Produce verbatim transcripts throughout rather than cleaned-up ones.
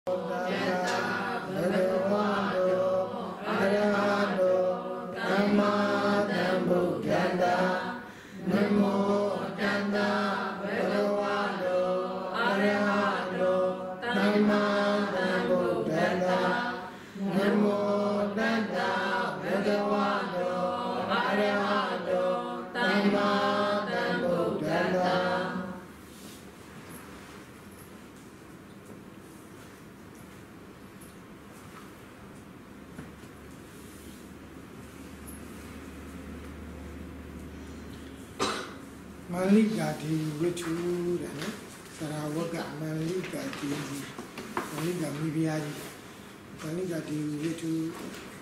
Malika di Witu, Sarawaka, Malika di Malika Mibiaji, Malika di Witu,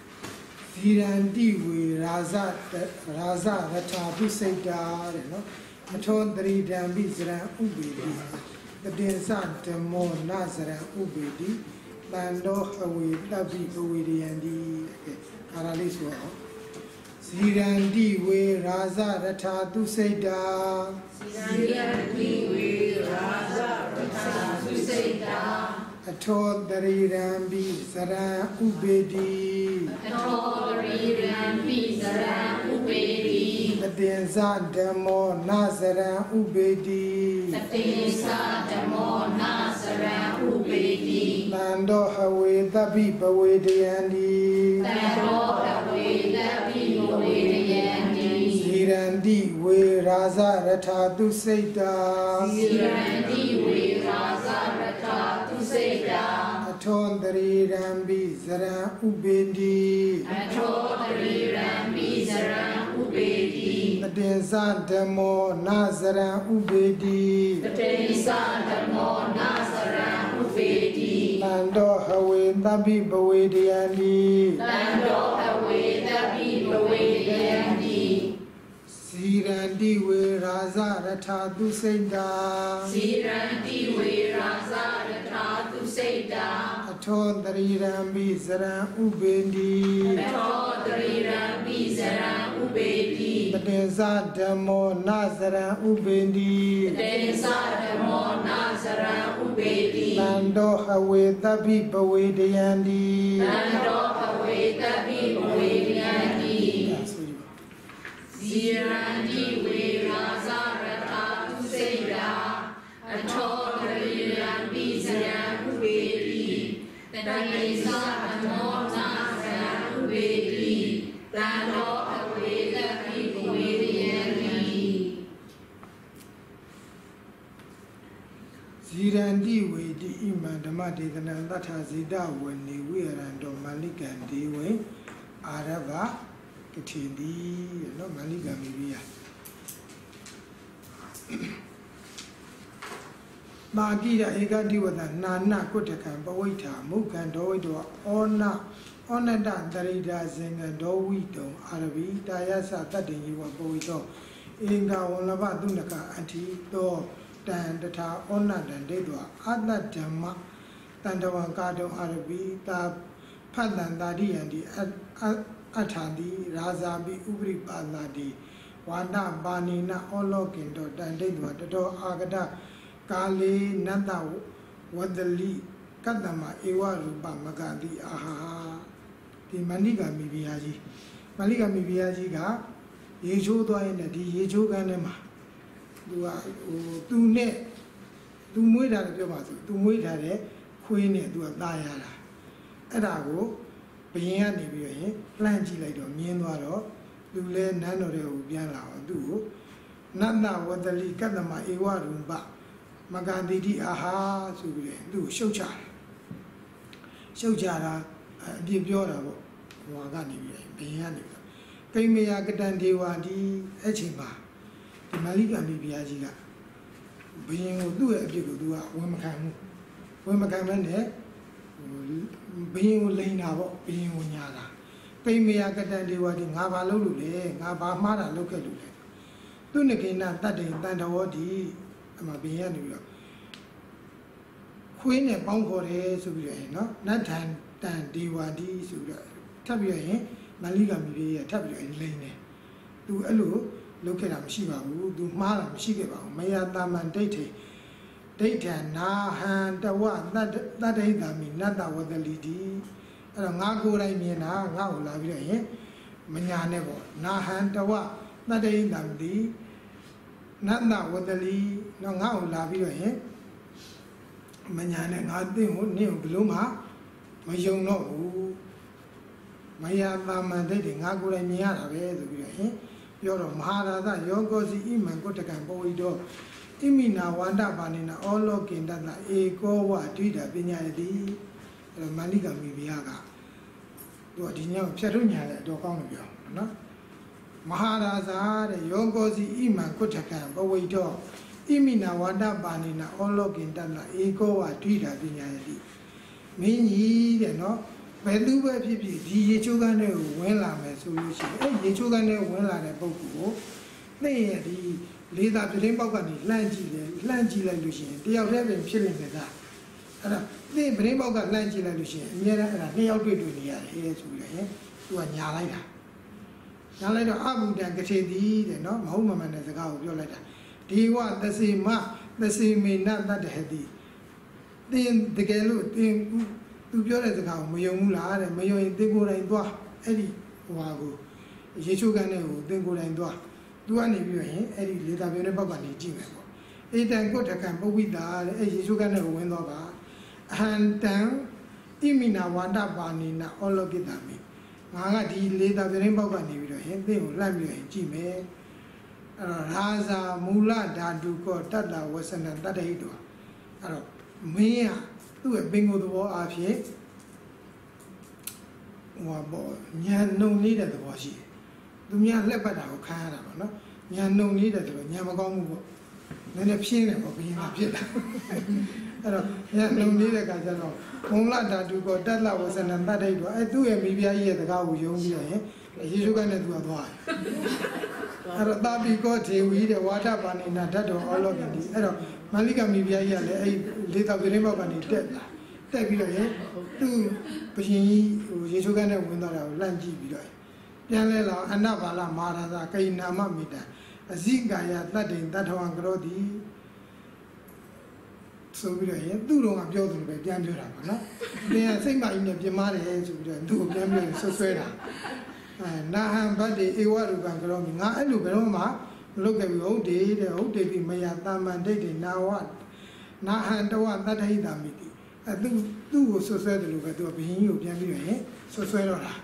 Sirandi, Raza, Raza, Ratabu Seda, Maton Three Dambizra Ubedi, the Densan Temo Nazara Ubedi, Lando Hawi, Labi Uwidi and the Karaliswa. Sirandi we Raza Rata tu Seda. Sirandi we Raza Rata tu Seda. Atol Dari Rambi Zara Ubedi. Atol Dari Rambi Zara Ubedi. Adenza Demo Nazara Ubedi. Adenza Demo Nazara Ubedi. Lando Hawe Dabi Bawedi Andi. Lando Hawe Dabi Sirandi we Raza Rata tu Seda. Sirandi we Raza Rata tu Seda. Aton Dari Rambi Zara Ubedi. Aton Dari Rambi Zara Ubedi. Adenza Demo Nazara Ubedi. Adenza Demo Nazara Ubedi. Lando Hawe Dabi Bawedi Andi. Lando Hawe Dabi Bawedi Andi. Sirandi we Raza Rata tu Seda. Sirandi we Raza Rata tu Seda. Aton Dari Rambi Zara Ubedi. Aton Dari Rambi Zara Ubedi. Adenza Demo Nazara Ubedi. Adenza Demo Nazara Ubedi. Lando Hawe Dabi Bawedi Andi. Lando Hawe Dabi Bawedi Andi. Sirandi we Raza Rata tu Seda. Aton Dari Rambi Zara Ubedi. Adenza Demo Nazara Ubedi. Lando Hawe Dabi Bawedi Andi. Sirandi we di Iman Dhamma Dedana Latha Zida Wani Wirando Malikan Dewe Arava Katindi no Malika Mibia Magira Ega Diwada Nana Kotakan Bawita Mukan Doido Ona Onada Darida Zenga Dowito Arabi Dayasa Tadingiwa Bowito Inga Olava Dunaka Anti Do Dan Data Ona Dandedwa Ada Dhamma Tandawan Gado Arabi Ta Padan Dadi and the Atandi Razabi Ubri Baladi Wanda Banina Olokindo Dandedwa Dato Agada Kali Nanda Wadali Kadama Ewa Ruba Magadi Aha the Maniga Mibiaji Malika Mibiaji ga Yejo Doina di Yejo Ganema Tu ne Tu Muida Piamasu, Tu Muida, Queen, do a Diana. Adago, Pian Nibi, Planchi like a Mienwaro, do lay none of the Ubiana do. Nana what the Lee Kadama Ewa Rumba Magandi Aha do Shocha Shochara, deep Yora, Wagani, Piani. Pemia Gadandewa di Echima. The Malika Mibiajiga being do a big do a woman. Women come in there being Lena, being Unyana. Pay me a Gadandewa di Navalule, Nabamara local. Don't again that day, Dandawadi, I'm a being Queen and Bangore, so no, not time, Dan Diwadi, so Tabia, Malika Mibia, Tabia in Lane. Do a look. Look at them, Shiva, do Malam, Shigaba, Mayata Mandate, ဒိဋ္ဌံနာဟံတဝတတ္တဟိတမိနတ္တဝတလိတိအဲ့တော့ငါကိုယ်တိုင်မြင်တာငါ့ကိုလာပြီးတော့ရင်မညာနဲ့ပေါ့နာဟံတဝတတ္တဟိတမိနတ္တဝတလိတော့ငါ့ကိုလာပြီးတော့ရင်မညာနဲ့ငါသိကိုနင့်ကိုဘလို့မှမယုံတော့ဘူးမယသာမန်ဒိဋ္ဌိငါကိုယ်တိုင်မြင်ရတာပဲဆိုပြီးတော့ရင်ပြောတော့မဟာရာဇယောဂောစီဣမံကုတ္တကံပဝိတောဣမိနာဝန္တပါဏိနာအောလောကိန္တတဧကောဝဒိဋ္ဌပညာယတိအဲ့တော့မန္လိကမိဘုရားကသူကဒီညောင်ဖြတ်ထုတ်ညာတဲ့အတော်ကောင်းလို့ပြောနော်မဟာရာဇတဲ့ယောဂောစီဣမံကုတ္တကံပဝိတောဣမိနာဝန္တပါဏိနာအောလောကိန္တတဧကောဝဒိဋ္ဌပညာယတိမင်းကြီးတဲ့နော်ဘယ်သူပဲဖြစ်ဖြစ်ဒီရေချိုးကန်းထဲကိုဝင်လာမယ်ဆိုလို့ရှိရင်အဲ့ရေချိုးကန်းထဲဝင်လာတဲ့ပုဂ္ဂိုလ်ကိုသိရဲ့ဒီလေးသာပြတင်းပေါက်ကနေလှမ်းကြည့်တယ်လှမ်းကြည့်လိုက်လို့ရှိရင်တယောက်တည်းပဲဖြစ်နေတယ်ကအဲ့ဒါသိပြတင်းပေါက်ကလှမ်းကြည့်လိုက်လို့ရှိရင်အများနဲ့အဲ့ဒါနှစ်ယောက်တွေ့တွေ့နေရတယ်ဆိုပြီးတော့သူကညာလိုက်တာညာလိုက်တော့အဘုဒ္ဓကထေတိတဲ့နော်မဟုတ်မမှန်တဲ့စကားကိုပြောလိုက်တာဒီဝသစေမသစေမေနတတ္တဟတိသင်တကယ်လို့သင်သူပြောတဲ့စကားကိုမယုံဘူးလားတဲ့မယုံရင်သင်ကိုယ်တိုင်သွားအဲ့ဒီဟိုဟာကိုရေချိုးကန်းတဲ့ကိုသင်ကိုယ်တိုင်သွားသူကနေပြီးတော့ရင်အဲ့ဒီလေသာပြင်းတဲ့ဘက်ကနေကြည့်မယ်ပေါ့အေတံကုတ္တကံပုဝိတာတဲ့အဲ့ရေချိုးကန်းတဲ့ကိုဝင်သွားပါအဟန္တံဣမိနာဝန္တပါဏိနာအောလောကိတမိငါကဒီလေသာပြင်းဘက်ကနေပြီးတော့ရင်သင်ကိုလှမ်းပြီးတော့ကြည့်မယ်အဲ့တော့ရာဇာမူလဓာတုကောတတ္တဝဆနတတ္တဟိတောအဲ့တော့မင်းကသူ့ရဲ့ပင်ကိုယ်သဘောအားဖြင့်ဟိုပေါ့ညာနှုံနေတဲ့သဘောရှိတယ်သူများလက်ပတ်တာကိုခံရတာပေါ့နော်ညာနှုံနေတယ်ဆိုတော့ညာမကောင်းဘူးပေါ့နည်းနည်းဖြင်းတယ်ပေါ့ဘယင်ကဖြစ်တာအဲ့တော့ညာနှုံနေတဲ့ကကျတော့ဘုံလဓာတုကောတတ္တဝဆနတတ္တိတော့အဲ့သူ့ရဲ့မိဖုရားကြီးရဲ့စကားကိုယုံပြီးတော့ရင်ယေရှုကနဲ့သူကသွားတယ်အဲ့တော့တာပိကောထေဝီတဲ့ဝါထပါဏိနာဓာတ်တော်အောလောကတိအဲ့တော့မန္လိကမိဖုရားကြီးကလည်းအဲ့လေးတောက်ပြင်းပေါက်ကနေတက်လာတက်ပြီးတော့ရင်သူ့ဘယင်ကြီးဟိုယေရှုကနဲ့ဝင်သွားတာကိုလှမ်းကြည့်ပြီးတော့ပြန်လဲလာအနဗာလမဟာရာဇကိနာမမိတံအဇိကာယတတ္တိတထဝံကရောတိဆိုပြီးတော့ရင်သူ့တော်ကပြောသူပဲပြန်ပြောတာပါနော်သင်ကစိတ်မကြီးနဲ့ပြင်မာတယ်ဆိုပြီးတော့သူ့ကိုပြန်ပြောဆွဆွဲတာအဲနာဟံဗတ္တိဧဝရူပံကရောမိငါအဲ့လိုဘယ်တော့မှမလုပ်ခဲ့ဘူးဟုတ်တယ်တဲ့ဟုတ်တယ်ပြီမယတာမန်ဒိဋ္ဌိနာဝနာဟံတဝတတ္တဟိတာမိတိအဲသူသူ့ကိုဆွဆွဲတယ်လို့ပဲသူကဘယင်းကြီးကိုပြန်ပြီးတော့ရင်ဆွဆွဲတော့တာ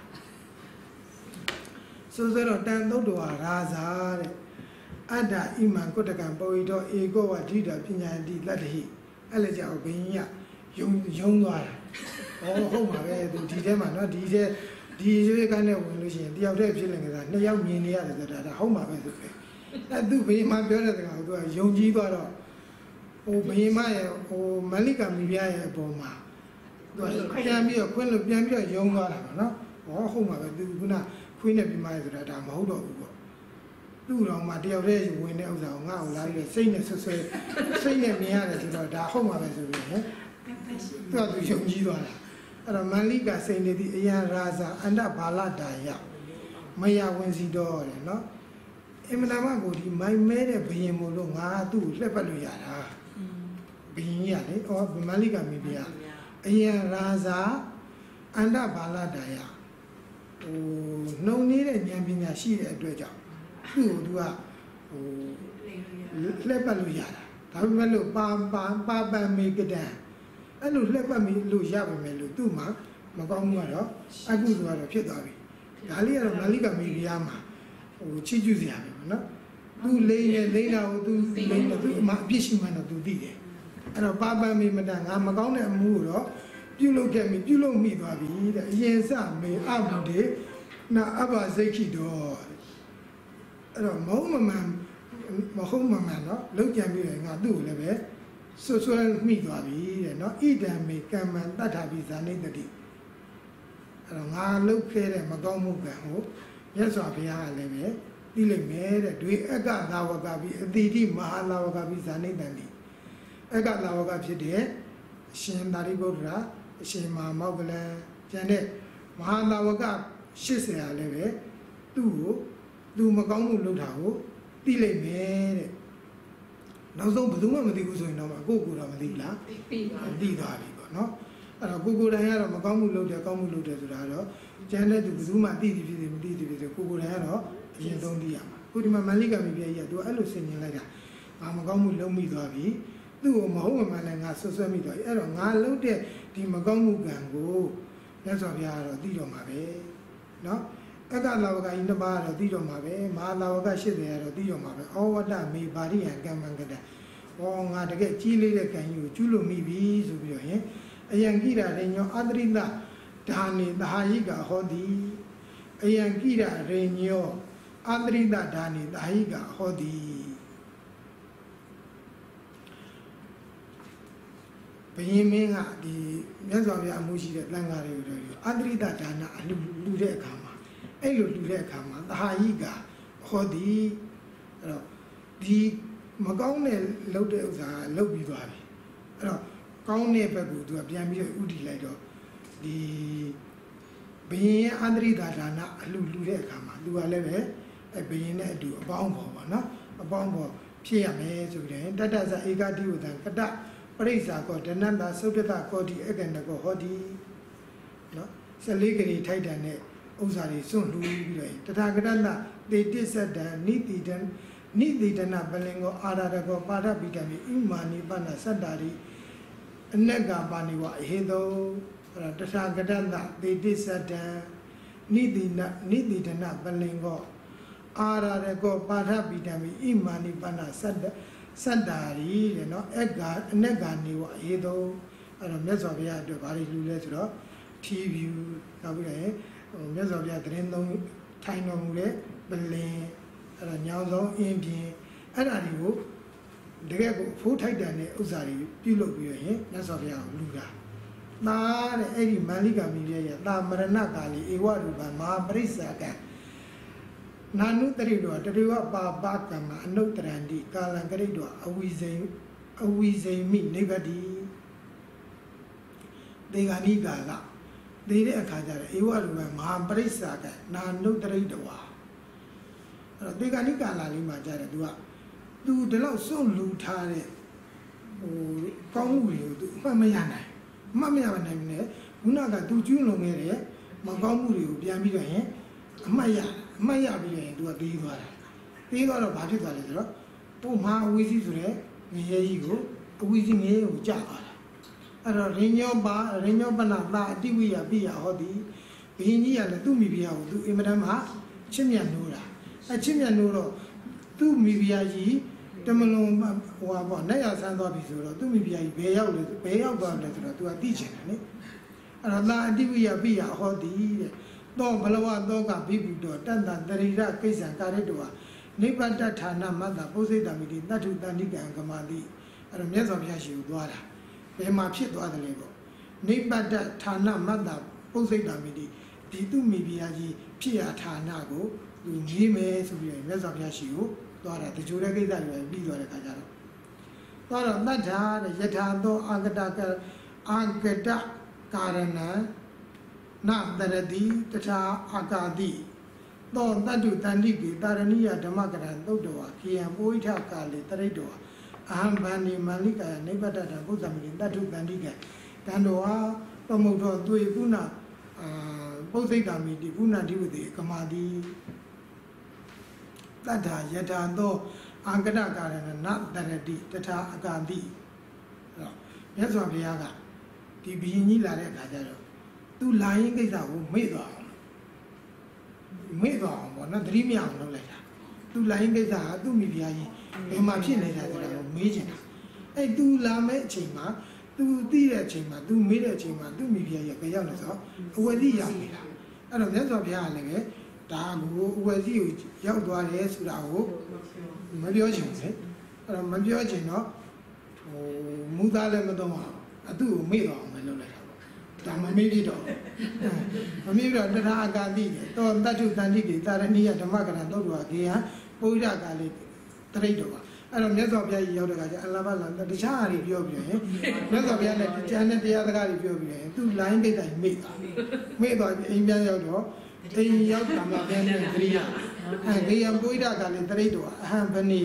ဆိုဆိုတော့တန်သုတ်တော်ရာဇာတဲ့အတ္တဣမံကုတ္တကံပဝိတောဧကောဝဒိဋ္ဌပညာတိတတ္တိအဲ့လေကြောင့်ဘင်းကြီးကယုံယုံသွားတာဟောဟုတ်ပါပဲသူဒီထဲမှာနော်ဒီထဲဒီရွေးကန်းနဲ့ဝင်လို့ရှိရင်တယောက်တည်းဖြစ်နေကြတာနှစ်ယောက်မြင်နေရတယ်ဆိုတာဒါဟုတ်ပါပဲဆိုပဲအဲ့သူဘင်းမပြောတဲ့ကောင်ကသူကယုံကြည်သွားတော့ဟိုဘင်းမရဲ့ဟိုမလိကမိဖုရားရဲ့အပေါ်မှာသူကပြန်ပြီးတော့ခွင့်လို့ပြန်ပြီးတော့ယုံသွားတာပေါ့နော်ဟောဟုတ်ပါပဲသူကခွေးနဲ့ပြမရဲဆိုတာဒါမဟုတ်တော့ဘူးပေါ့သူ့တော်မှာတယောက်တည်းဝင်တဲ့ဥစ္စာကိုငါ့ကိုလာပြီးစိတ်နဲ့ဆွဆွဲစိတ်နဲ့မြင်ရတယ်ဆိုတော့ဒါဟုတ်မှာပဲဆိုပြီးဟဲ့သူကသူယုံကြည်သွားတာအဲ့တော့မန္လိကစိန်နေသည့်အယံရာဇာအန္တဘာလတာယမယဝင်စီတော့တယ်နော်အင်မတန်မှကိုဒီမိုင်မဲတဲ့ဘယင်မို့လို့ငါသူ့ကိုလှက်ပတ်လို့ရတာဘယင်ကြီးကလေဩမန္လိကမိဖုရားအယံရာဇာအန္တဘာလတာယဟိုနှုံနေတဲ့ဉာဏ်ပညာရှိတဲ့အတွက်ကြောင့်သူ့ကိုသူကဟိုလှက်ပတ်လို့ရတာဒါပေမဲ့လို့ပါပါပါပန်မေကတံအဲ့လိုလှက်ပတ်မိလို့ရပါမယ်လို့သူ့မှာမကောင်းဘူးကတော့အကုသိုလ်ကတော့ဖြစ်သွားပြီဒါလေးကတော့မန္လိကမိဖုရားမှာဟိုချီးကျူးစရာပဲနော်သူလိမ့်နေလိမ့်တာကိုသူလိမ့်တယ်သူအမှအပြစ်ရှိမှတော့သူသိတယ်အဲ့တော့ပါပန်မေမတံငါမကောင်းတဲ့အမှုကိုတော့ပြုလုပ်ခဲ့ပြီပြုလုပ်မိသွားပြီတဲ့အရင်စမေအဘုဒေနာအဘဇိခိတော်အဲ့တော့မဟုတ်မမှန်မဟုတ်မမှန်တော့လောက်ကြံပြီးရင်ငါသူ့ကိုလည်းပဲဆွဆွဲမိသွားပြီတဲ့နော်ဣဒံမေကမ္မံတတ္ထာပိဇာနိတတိအဲ့တော့ငါလုတ်ခဲ့တဲ့မကောင်းမှုကံကိုမြတ်စွာဘုရားကလည်းပဲသိလိမ့်မယ်တဲ့တွေအကသာဝကပိအတိတိမဟာလာဝကပိဇာနိတံတိအကသာဝကဖြစ်တဲ့အရှင်သာရိပုတ္တရာအရှင်မဟာမောဂလန်ကျန်တဲ့မဟာသာဝကရှစ်ဆယ်ဟာလည်းပဲသူ့ကိုသူမကောင်းမှုလုပ်တာကိုသိလိမ့်မယ်တဲ့နောက်ဆုံးဘယ်သူမှမသိဘူးဆိုရင်တော့ကိုကိုတော့မသိဘူးလားပြီးပါသိသွားပြီပေါ့နော်အဲ့တော့ကိုကိုတိုင်းကတော့မကောင်းမှုလုပ်တယ်ကောင်းမှုလုပ်တယ်ဆိုတာတော့ကျန်တဲ့သူဘယ်သူမှသိသည်ဖြစ်စေမသိသည်ဖြစ်စေကိုကိုတိုင်းကတော့အရင်ဆုံးသိရမှာကိုဒီမှာမန္လိကမိပြည့်ကြီးကသူအဲ့လိုဆင်ញင်လိုက်တာငါမကောင်းမှုလုပ်မိသွားပြီသူ့ကိုမဟုတ်မှလည်းငါဆွဆွဲမိသွားပြီအဲ့တော့ငါလုပ်တဲ့ဒီမကောင်းမှုကံကိုမြတ်စွာဘုရားကတော့သိတော့မှာပဲနော်အကလာဝကကြီးနှစ်ပါးကတော့သိတော့မှာပဲမဟာလာဝကရှစ်တယ်ကတော့သိတော့မှာပဲဩဝတ္တမေပါရိယံကမ္မံကတဟောငါတကယ်ကြီးလေးတဲ့ကံကြီးကိုကျူးလို့မိပြီဆိုပြီးတော့ရင်အယံကိရာရေညောအတရိတဒါနေသဟာယိကဟောတိအယံကိရာရေညောအတရိတဒါနေသဟာယိကဟောတိဘယင်းမင်းကဒီမြတ်စွာဘုရားအမှုရှိတဲ့တန်ဃာတွေကိုအတရိတဒါနအလူလူတဲ့အခါမှာအဲ့လိုလူတဲ့အခါမှာသဟာယိကဟောတိအဲ့တော့ဒီမကောင်းတဲ့လှုပ်တဲ့ဥစ္စာလှုပ်ပြီးသွားပြီအဲ့တော့ကောင်းတဲ့ဘက်ကိုသူကပြန်ပြီးတော့ဥတီလိုက်တော့ဒီဘယင်းအန္တရိဒါဒါနအလူလူတဲ့အခါမှာသူကလည်းပဲအဲဘယင်းနဲ့အတူအပေါင်းပေါ်ပါနော်အပေါင်းပေါ်ဖြစ်ရမယ်ဆိုပြီးတော့တတ္တဇဧကတိဝတံကတ္တပရိစ္ဆာကောဒနန္တာသုဒ္ဓတကောတိအကန္တကောဟောတိနော်ဆယ်လေးကလေးထိုက်တန်တဲ့ဥစ္စာတွေစွန့်လူပြီးတော့တထာဂရတတေတိသတ္တနိတိတံနိတိတနာပလင်ကိုအာရတကောပါရပိတမိဣမာနိပနသတ္တာရိအနက်ကပါဏိဝအဟေသောအဲ့ဒါတထာဂတတသေတိသတ္တံနိတိနနိတိတနာပလင်ကိုအာရတကောပါရပိတမိဣမာနိပနသတ္တသတ္တာရိတဲ့နော်အက္ကအနက်ကနေဝအဟေသောအဲ့တော့မြတ်စွာဘုရားအတွက်ဘာတွေလူလဲဆိုတော့ ထီဗျူနောက်ပြီးတော့ဟိုမြတ်စွာဘုရားသတင်းသုံးထိုင်တော်မူတဲ့ပလင်အဲ့ဒါညောင်ဆောင်အင်းပြင်းအဲ့ဒါတွေကိုတကယ်ကိုဖိုးထိုက်တန်တဲ့ဥစ္စာတွေပြုလုပ်ပြီးတော့ရင်မြတ်စွာဘုရားကိုလူတာသာတဲ့အဲ့ဒီမန္လိကာမိရဲ့သာမရဏကာလီဧဝရူပမဟာပရိစ္ဆာကံနာနုတရိတောတရိဝပါပကမ္မအနုတ္တရန္တိကာလံကရိတောအဝိဇိအဝိဇိမိနိဗ္ဗတိဒေဂာနိကာလသေးတဲ့အခါကျတော့ဧဝရူပမဟာပရိစ္ဆာကံနာနုတရိတဝါအဲ့တော့ဒေဂာနိကာလလေးမှာကျတော့ तू က तू ဒီလောက်စွန့်လူထားတဲ့ဟိုကောင်းမှုတွေကို तू အမှတ်မရနိုင်အမှတ်မရနိုင်ဘူးနဲ့ခုနက तू ကျူးလွန်ခဲ့တဲ့မကောင်းမှုတွေကိုပြန်ပြီးတော့ရင်အမှတ်ရအမှတ်ရပြီးတော့ရင် तू ကပြီးသွားတယ်ပြီးတော့ဘာဖြစ်သွားလဲဆိုတော့သူ့မဟာအဝိဇ္ဇိဆိုတဲ့ငရဲကြီးကိုအဝိဇ္ဇိငရဲကိုကြာသွားတယ်အဲ့တော့ရညောပါရညောပနာသာအတိဝိယပိယဟောတိဘိညာဉ်ကြီးကလည်းသူ့မိဖုရားကို तू အင်မတန်မှချစ်မြတ်နိုးတာအချစ်မြတ်နိုးတော့သူ့မိဖုရားကြီးတမလုံးဟိုပါပေါ့နဲ့ရဆန်းသွားပြီဆိုတော့သူ့မိဖုရားကြီးဘယ်ရောက်လဲဘယ်ရောက်သွားလဲဆိုတော့ तू ကသိချင်တယ်လေအဲ့တော့သာအတိဝိယပိယဟောတိတဲ့တော့ဘလဝသောကဘိဗုတောတတ္တတရိရကိစ္စကာရတောနိဗ္ဗတ္တဌာနမတ္တပုစိတ္တမိတိတတ္ထုတန္တိကံကမတိအဲ့တော့မြတ်စွာဘုရားရှိကိုသွားတာဘယ်မှာဖြစ်သွားတယ်လဲပေါ့နိဗ္ဗတ္တဌာနမတ္တပုစိတ္တမိတိဒီသူမိဖုရားကြီးဖြစ်ရာဌာနကိုသူကြီးမယ်ဆိုပြီးမြတ်စွာဘုရားရှိကိုသွားတာတကြိုတဲ့ကိစ္စတွေပြီးသွားတဲ့ခါကျတော့သွားတော့တတ္ထာတဲ့ယထာသောအာဂတကအာဂတကာရဏံနတရတိတထာအာကာတိသောတတ္တုတန္တိကေတာရဏိယဓမ္မကရံသုတ်တော်ခေယံပုရိထကာလေတရိတ္တောအဟံဗန္ဒီမန္လိကာယနိဗ္ဗတ္တတံဘုဇ္ဇမိတတ္ထုတန္တိကံတန်တော်ဟာပမုတ်တော်သွေကုဏအာပုစိတ္တမိတိကုဏဓိဝတိကမာတိတတ္ထာယထာသောအာဂတကာရဏနတရတိတထာအကာတိအဲ့တော့မြတ်စွာဘုရားကဒီဘုရင်ကြီးလာတဲ့အခါကျတော့သူလာရင်ကိစ္စကိုမေ့သွားအောင်မေ့သွားအောင်ပေါ့နော်သတိမရအောင်လုပ်လိုက်တာသူလာရင်ကိစ္စကသူ့မိဖုရားကြီးဘယ်မှာဖြစ်နေတာဆိုတာကိုမေးချင်တာအဲ့သူလာမဲ့အချိန်မှာသူသိတဲ့အချိန်မှာသူမေးတဲ့အချိန်မှာသူ့မိဖုရားကြီးဘယ်ရောက်လဲဆိုတော့အဝယ်စီရောက်နေတာအဲ့တော့မြတ်စွာဘုရားကလည်းပဲဒါကိုအဝယ်စီကိုရောက်သွားတယ်ဆိုတာကိုမပြောချင်ဘူးလေအဲ့တော့မပြောချင်တော့ဟိုမူသားလည်းမတော့အောင်အသူ့ကိုမေ့သွားအောင်မလုပ်လိုက်တာပေါ့ဒါမမေ့ပြတော့မမေ့ပြတော့တထာအကာတိတယ်တော့တတ္ထုတန္တိကေတာရဏိယဓမ္မကရံသုတ်တော်ကေယံပုရိဒကာလေတရိတ္တောအဲ့တော့မြတ်စွာဘုရားကြီးရောက်တဲ့အခါကျအလဘလန်တခြားအရာတွေပြောပြီးရင်မြတ်စွာဘုရားနဲ့ကျန်တဲ့တရားစကားတွေပြောပြီးရင်သူ့ line ကိစ္စကြီးမေ့သွားမေ့သွားပြီးအိမ်ပြန်ရောက်တော့အိမ်ရောက်တာမှပြန်ပြန်သတိရအဲကေယံပုရိဒကာလေတရိတ္တောအဟံဗနိ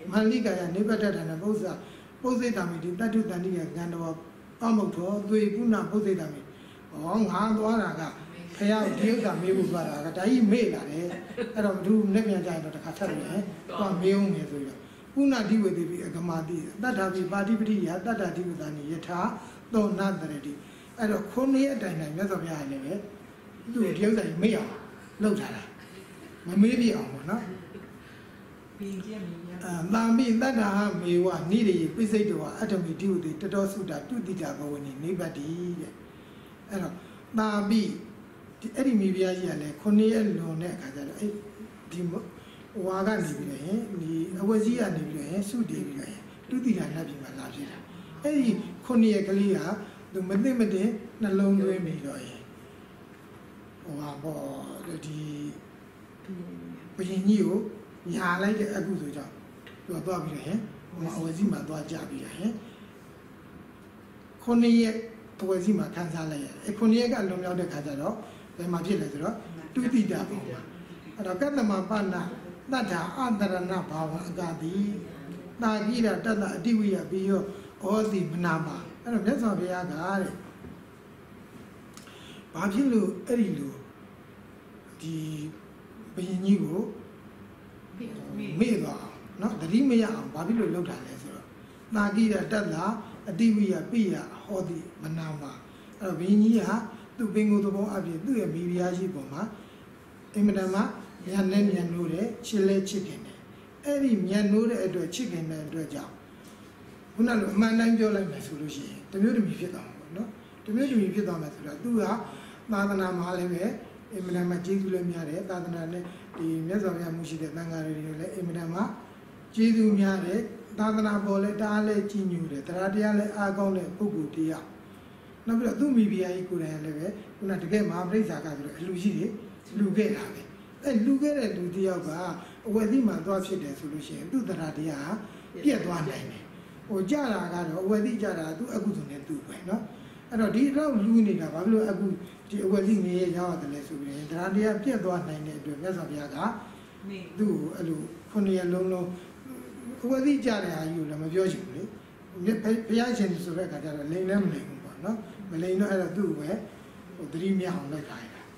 မန္လိကာယနိဗ္ဗတတနာပု္ပ္ပာပု္ပ္စေတာမိတိတတ္တုတန္တိယကံတော်ပမုတ်တော်သွေပုဏ္ဏပု္ပ္စေတာမိဟောငါသွားတာကဖယားဒီဥစ္စာမေးဖို့သွားတာကဒါကြီးမေ့လာတယ်အဲ့တော့သူလက်ပြန်ကြရင်တော့တစ်ခါထပ်တယ်သွားမေးအောင်မယ်ဆိုပြီးတော့ပုဏ္ဏတိဝေတိပိအကမာတိတတ္ထာပိပါတိပတိယတတ္တာတိဝတ္တနိယထာသောနာတရတိအဲ့တော့ခုနှစ်ရက်တိုင်တိုင်မြတ်စွာဘုရားလည်းပဲသူ့ဒီဥစ္စာကြီးမေ့အောင်လုပ်ထားတာမမေးပြအောင်ပေါ့နော်ပြီးကြပြီအာတာမိတတ္တာမေဝနိရိပိစိတ်တောအတ္တမိတိဝတိတတောစုတာတုတိတာဘဝနိနိဗ္ဗတိတဲ့အဲ့တော့တာမိအဲ့ဒီမိဖုရားကြီးကလည်းခုနှစ်ရက်လွန်တဲ့အခါကျတော့အဲ့ဒီဝါကနေပြီးတော့ဟင်ဒီအဝစီကနေပြီးတော့ဟင်စုတည်ပြီးတော့ဟင်တုတိတာနတ်ပြည်မှာလာဖြစ်တာအဲ့ဒီခုနှစ်ရက်ကလေးကသူမသိမတင်နှလုံးသွင်းပြီးတော့ဟင်ဟိုဟာပေါ့ဒီဘုရင်ကြီးကိုညာလိုက်တဲ့အခုဆိုကြောင့်သူကသွားပြီးတော့ဟင်ဟိုအဝစီမှာသွားကြပြီးတော့ဟင်ခုနှစ်ရက်အဝစီမှာခံစားလိုက်ရတယ်အဲ့ခုနှစ်ရက်ကလွန်မြောက်တဲ့ခါကျတော့ဘယ်မှာဖြစ်လဲဆိုတော့တုတိတာပေါ့အဲ့တော့ကတ္တမပဏတတ္ထာအတရဏဘာဝအကတိတာကိရတတ္တအတိဝိယပြီးရောဩတိမနာပါအဲ့တော့မြတ်စွာဘုရားကတဲ့ဘာဖြစ်လို့အဲ့ဒီလိုဒီဘုရင်ကြီးကိုမေ့သွားအောင်နော်တတိမရအောင်ဘာဖြစ်လို့လောက်တာလဲဆိုတော့တာကိရတတ္တအတိဝိယပိယဟောတိမနာပါအဲ့တော့ဘုရင်ကြီးကသူ့ပင်ကိုယ်သဘောအပြင်သူ့ရဲ့မိဖုရားရှိပုံမှာအင်မတန်မှညံနဲ့ညံလို့တဲ့ချစ်လဲချစ်ခင်တယ်အဲ့ဒီညံလို့တဲ့အတွက်ချစ်ခင်တဲ့အတွက်ကြောင့်ခုနလိုအမှန်တိုင်းပြောလိုက်မယ်ဆိုလို့ရှိရင်တမျိုးတမျိုးဖြစ်သွားမှာပေါ့နော်တမျိုးတမျိုးဖြစ်သွားမယ်ဆိုတော့သူကသာသနာမှာလည်းပဲအင်မတန်မှကျေးဇူးလည်းများတယ်သာသနာနဲ့ဒီမြတ်စွာဘုရားမှုရှိတဲ့သံဃာတွေလည်းအင်မတန်မှကျေးဇူးများတယ်သာသနာပေါ်လည်းတအားလည်းကြီးညိုတယ်တရားတရားလည်းအားကောင်းတဲ့ပုဂ္ဂိုလ်တရားနောက်ပြီးတော့သူ့မိဖုရားကြီးကိုယ်တိုင်လည်းပဲခုနတကယ်မဟာပရိစ္ဆာကဆိုတော့အလူရှိတယ်လူခဲ့တာပဲအဲလူခဲ့တဲ့လူတယောက်ကအဝယ်သီးမှာသွားဖြစ်တယ်ဆိုလို့ရှိရင်သူ့တရားတရားပြက်သွားနိုင်တယ်ဟိုကြတာကတော့အဝယ်သီးကြတာသူအကုသိုလ်နဲ့သူ့ပဲเนาะအဲ့တော့ဒီတော့လူနေတာဘာလို့အခုဒီအဝယ်သီးနေရရောက်ရတယ်လဲဆိုပြီးရင်တရားတရားပြက်သွားနိုင်တဲ့အတွက်မြတ်စွာဘုရားကသူ့အဲ့လိုခုနှစ်ရက်လုံးလုံးအဝယ်သီးကြတဲ့ဟာကြီးကိုလည်းမပြောချင်ဘူးလေဘုရားရှင်ဆိုတဲ့အခါကျတော့လိန်လည်းမလိန်ဘူးပေါ့နော်မလိန်တော့အဲ့တော့သူ့ပဲဟိုသတိမြအောင်လုပ်ထားရတာ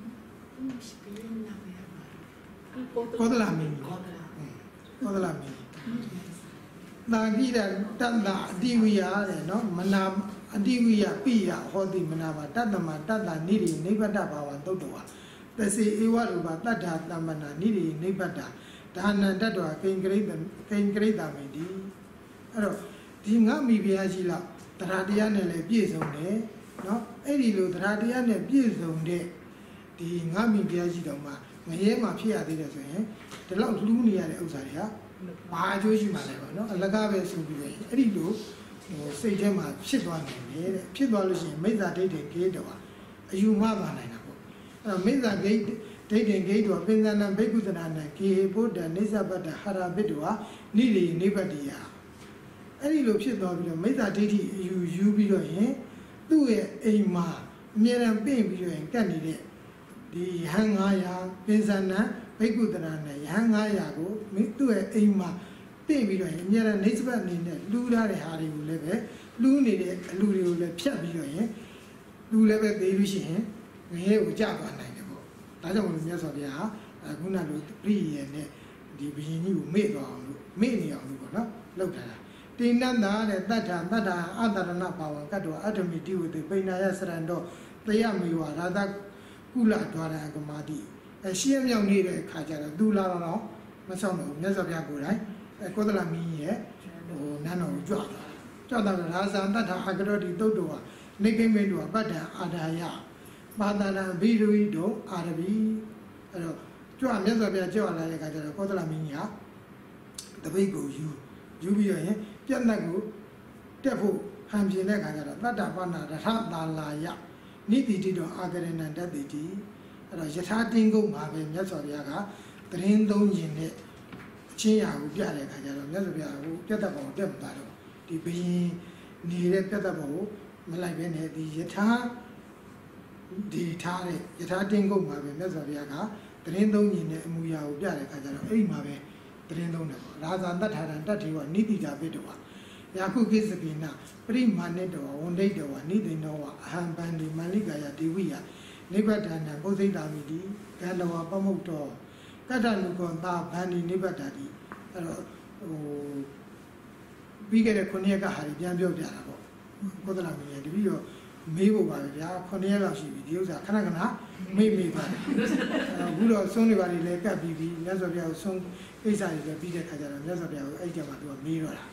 ကောသလမင်းကောသလမင်းတာကိရတတ္တအတိဝိယတဲ့နော်မနာအတိဝိယပိယဟောတိမနာပါတတ္တမတတ္တနိရိနိဗ္ဗတဘာဝသုတ်တော်သစေဧဝရူပတတ္ထာတမ္မနာနိရိနိဗ္ဗတဒါနတ္တဝကိင်္ဂရိတကိင်္ဂရိတမိတိအဲ့တော့ဒီငါမိဖုရားရှိလားတရားတရားနဲ့လည်းပြည့်စုံတယ်နော်အဲ့ဒီလိုတရားတရားနဲ့ပြည့်စုံတဲ့ဒီငါမိဖုရားရှိတော်မှာငရဲမှာဖြစ်ရသေးတယ်ဆိုရင်ဒီလောက်လူးနေရတဲ့ဥစ္စာတွေကဘာအကျိုးရှိမှလဲပေါ့နော်အလကားပဲဆိုပြီးပဲအဲ့ဒီလိုဟိုစိတ်ထဲမှာဖြစ်သွားနိုင်တယ်တဲ့ဖြစ်သွားလို့ရှိရင်မိစ္ဆာဒိဋ္ဌိဂေတောအယူမှားသွားနိုင်တာပေါ့အဲ့တော့မိစ္ဆာဂိဋ္ဌိဒိဋ္ဌိဂိတောပင်ဇာနံဘိက္ခုသနာနံကေဟေဗုဒ္ဓနိစ္စပတ္တဟာရဘိတောနိရိနိဗ္ဗတိယအဲ့ဒီလိုဖြစ်သွားပြီးတော့မိစ္ဆာဒိဋ္ဌိအယူယူပြီးတော့ရင်သူ့ရဲ့အိမ်မှာအမြဲတမ်းပြင့်ပြီးတော့ရင်ကတ်နေတဲ့ဒီယဟန်ငါးရာပင်ဇာနံဘိက္ခုသနာနံယဟန်ငါးရာကိုသူ့ရဲ့အိမ်မှာပြင့်ပြီးတော့ရင်အမြဲတမ်းနိစ္စပတ္တအနေနဲ့လူးထားတဲ့ဟာတွေကိုလည်းပဲလူးနေတဲ့အလူတွေကိုလည်းဖြတ်ပြီးတော့ရင်လူလည်းပဲသေးလို့ရှိရင်ငရဲကိုကြသွားနိုင်တယ်ပေါ့ဒါကြောင့်မလို့မြတ်စွာဘုရားခုနလိုပြည့်ရတဲ့ဒီဘုရင်ကြီးကိုမေ့သွားအောင်လို့မေ့နေအောင်လို့ပေါ့နော်လောက်ထားတာတိနန္တာတဲ့တတ္ထာတတ္ထာအတရဏဘာဝကတ္တောအတ္တမိတိဝတိပိဏယစရံတော့တယမေဝရာသကုလဒွါရအကမာတိအရှင်းမြောက်နေတဲ့အခါကျတော့သူလာတော့မဆောင်တော့မြတ်စွာဘုရားကိုယ်တိုင်အဲကောသလမင်းရဲ့ဟိုနန်းတော်ကိုကြွသွားကြွသွားတော့ရာဇာတတ္ထာအကရောတိတုတ်တော်ဟာနေကိမေတောပတ္တအာဒါယပါဒနာဘိရဝိတောအာရဘီအဲ့တော့ကြွမြတ်စွာဘုရားကြွလာတဲ့အခါကျတော့ကောသလမင်းကြီးဟာတပိတ်ကိုယူယူပြီးတော့ရင်ပြတ်နှက်ကိုတက်ဖို့ဟန်ပြင်းတဲ့ခါကျတော့တတ္တပနာရထသာလာယနိတိတိတော်အာဂရဏတတ္တိတိအဲ့တော့ယထာတင်းကုတ်မှာပဲမြတ်စွာဘုရားကတရင်သုံးခြင်းနဲ့အချင်းရာကိုပြတဲ့ခါကျတော့မြတ်စွာဘုရားကိုပြတ်တတ်ပုံတက်မသွားတော့ဒီဘယင်နေတဲ့ပြတ်တတ်ပုံကိုမလိုက်ပဲနဲ့ဒီယထာဒီထားတဲ့ယထာတင်းကုတ်မှာပဲမြတ်စွာဘုရားကတရင်သုံးခြင်းနဲ့အမူအရာကိုပြတဲ့ခါကျတော့အဲ့ဒီမှာပဲတရင်သုံးတယ်ပေါ့ရာဇာတတ်ထာတံတတ်ထေဝနိတိတာပိတဝယာခုကိစ္စကိနာပရိမာဏိတဝဝန္ဒိတဝနိသိဏောဝအဟံပန္တိမန္လိကာယဒေဝိယနိဗ္ဗတနာပုသိတာမိတိကန္တဝပမုတ်တော်ကတ္တနုကောသာဗန္တိနိဗ္ဗတာတိအဲ့တော့ဟိုပြီးခဲ့တဲ့ခုနှစ်ရက်ကဟာဒီပြန်ပြောပြတာပေါ့ပုဒ္ဒလမင်းရဲ့တပည့်တော့မေးဖို့ပါပဲဗျာခုနှစ်ရက်လောက်ရှိပြီဒီဥစ္စာခဏခဏမေ့မေ့ပါတယ်အခုတော့ဆုံးနေပါလေလည်းကပ်ပြီးပြီးမြတ်စွာဘုရားကိုဆုံးကိစ္စတွေလည်းပြီးတဲ့ခါကျတော့မြတ်စွာဘုရားကိုအဲ့ကြမှာသူကမေးတော့တာ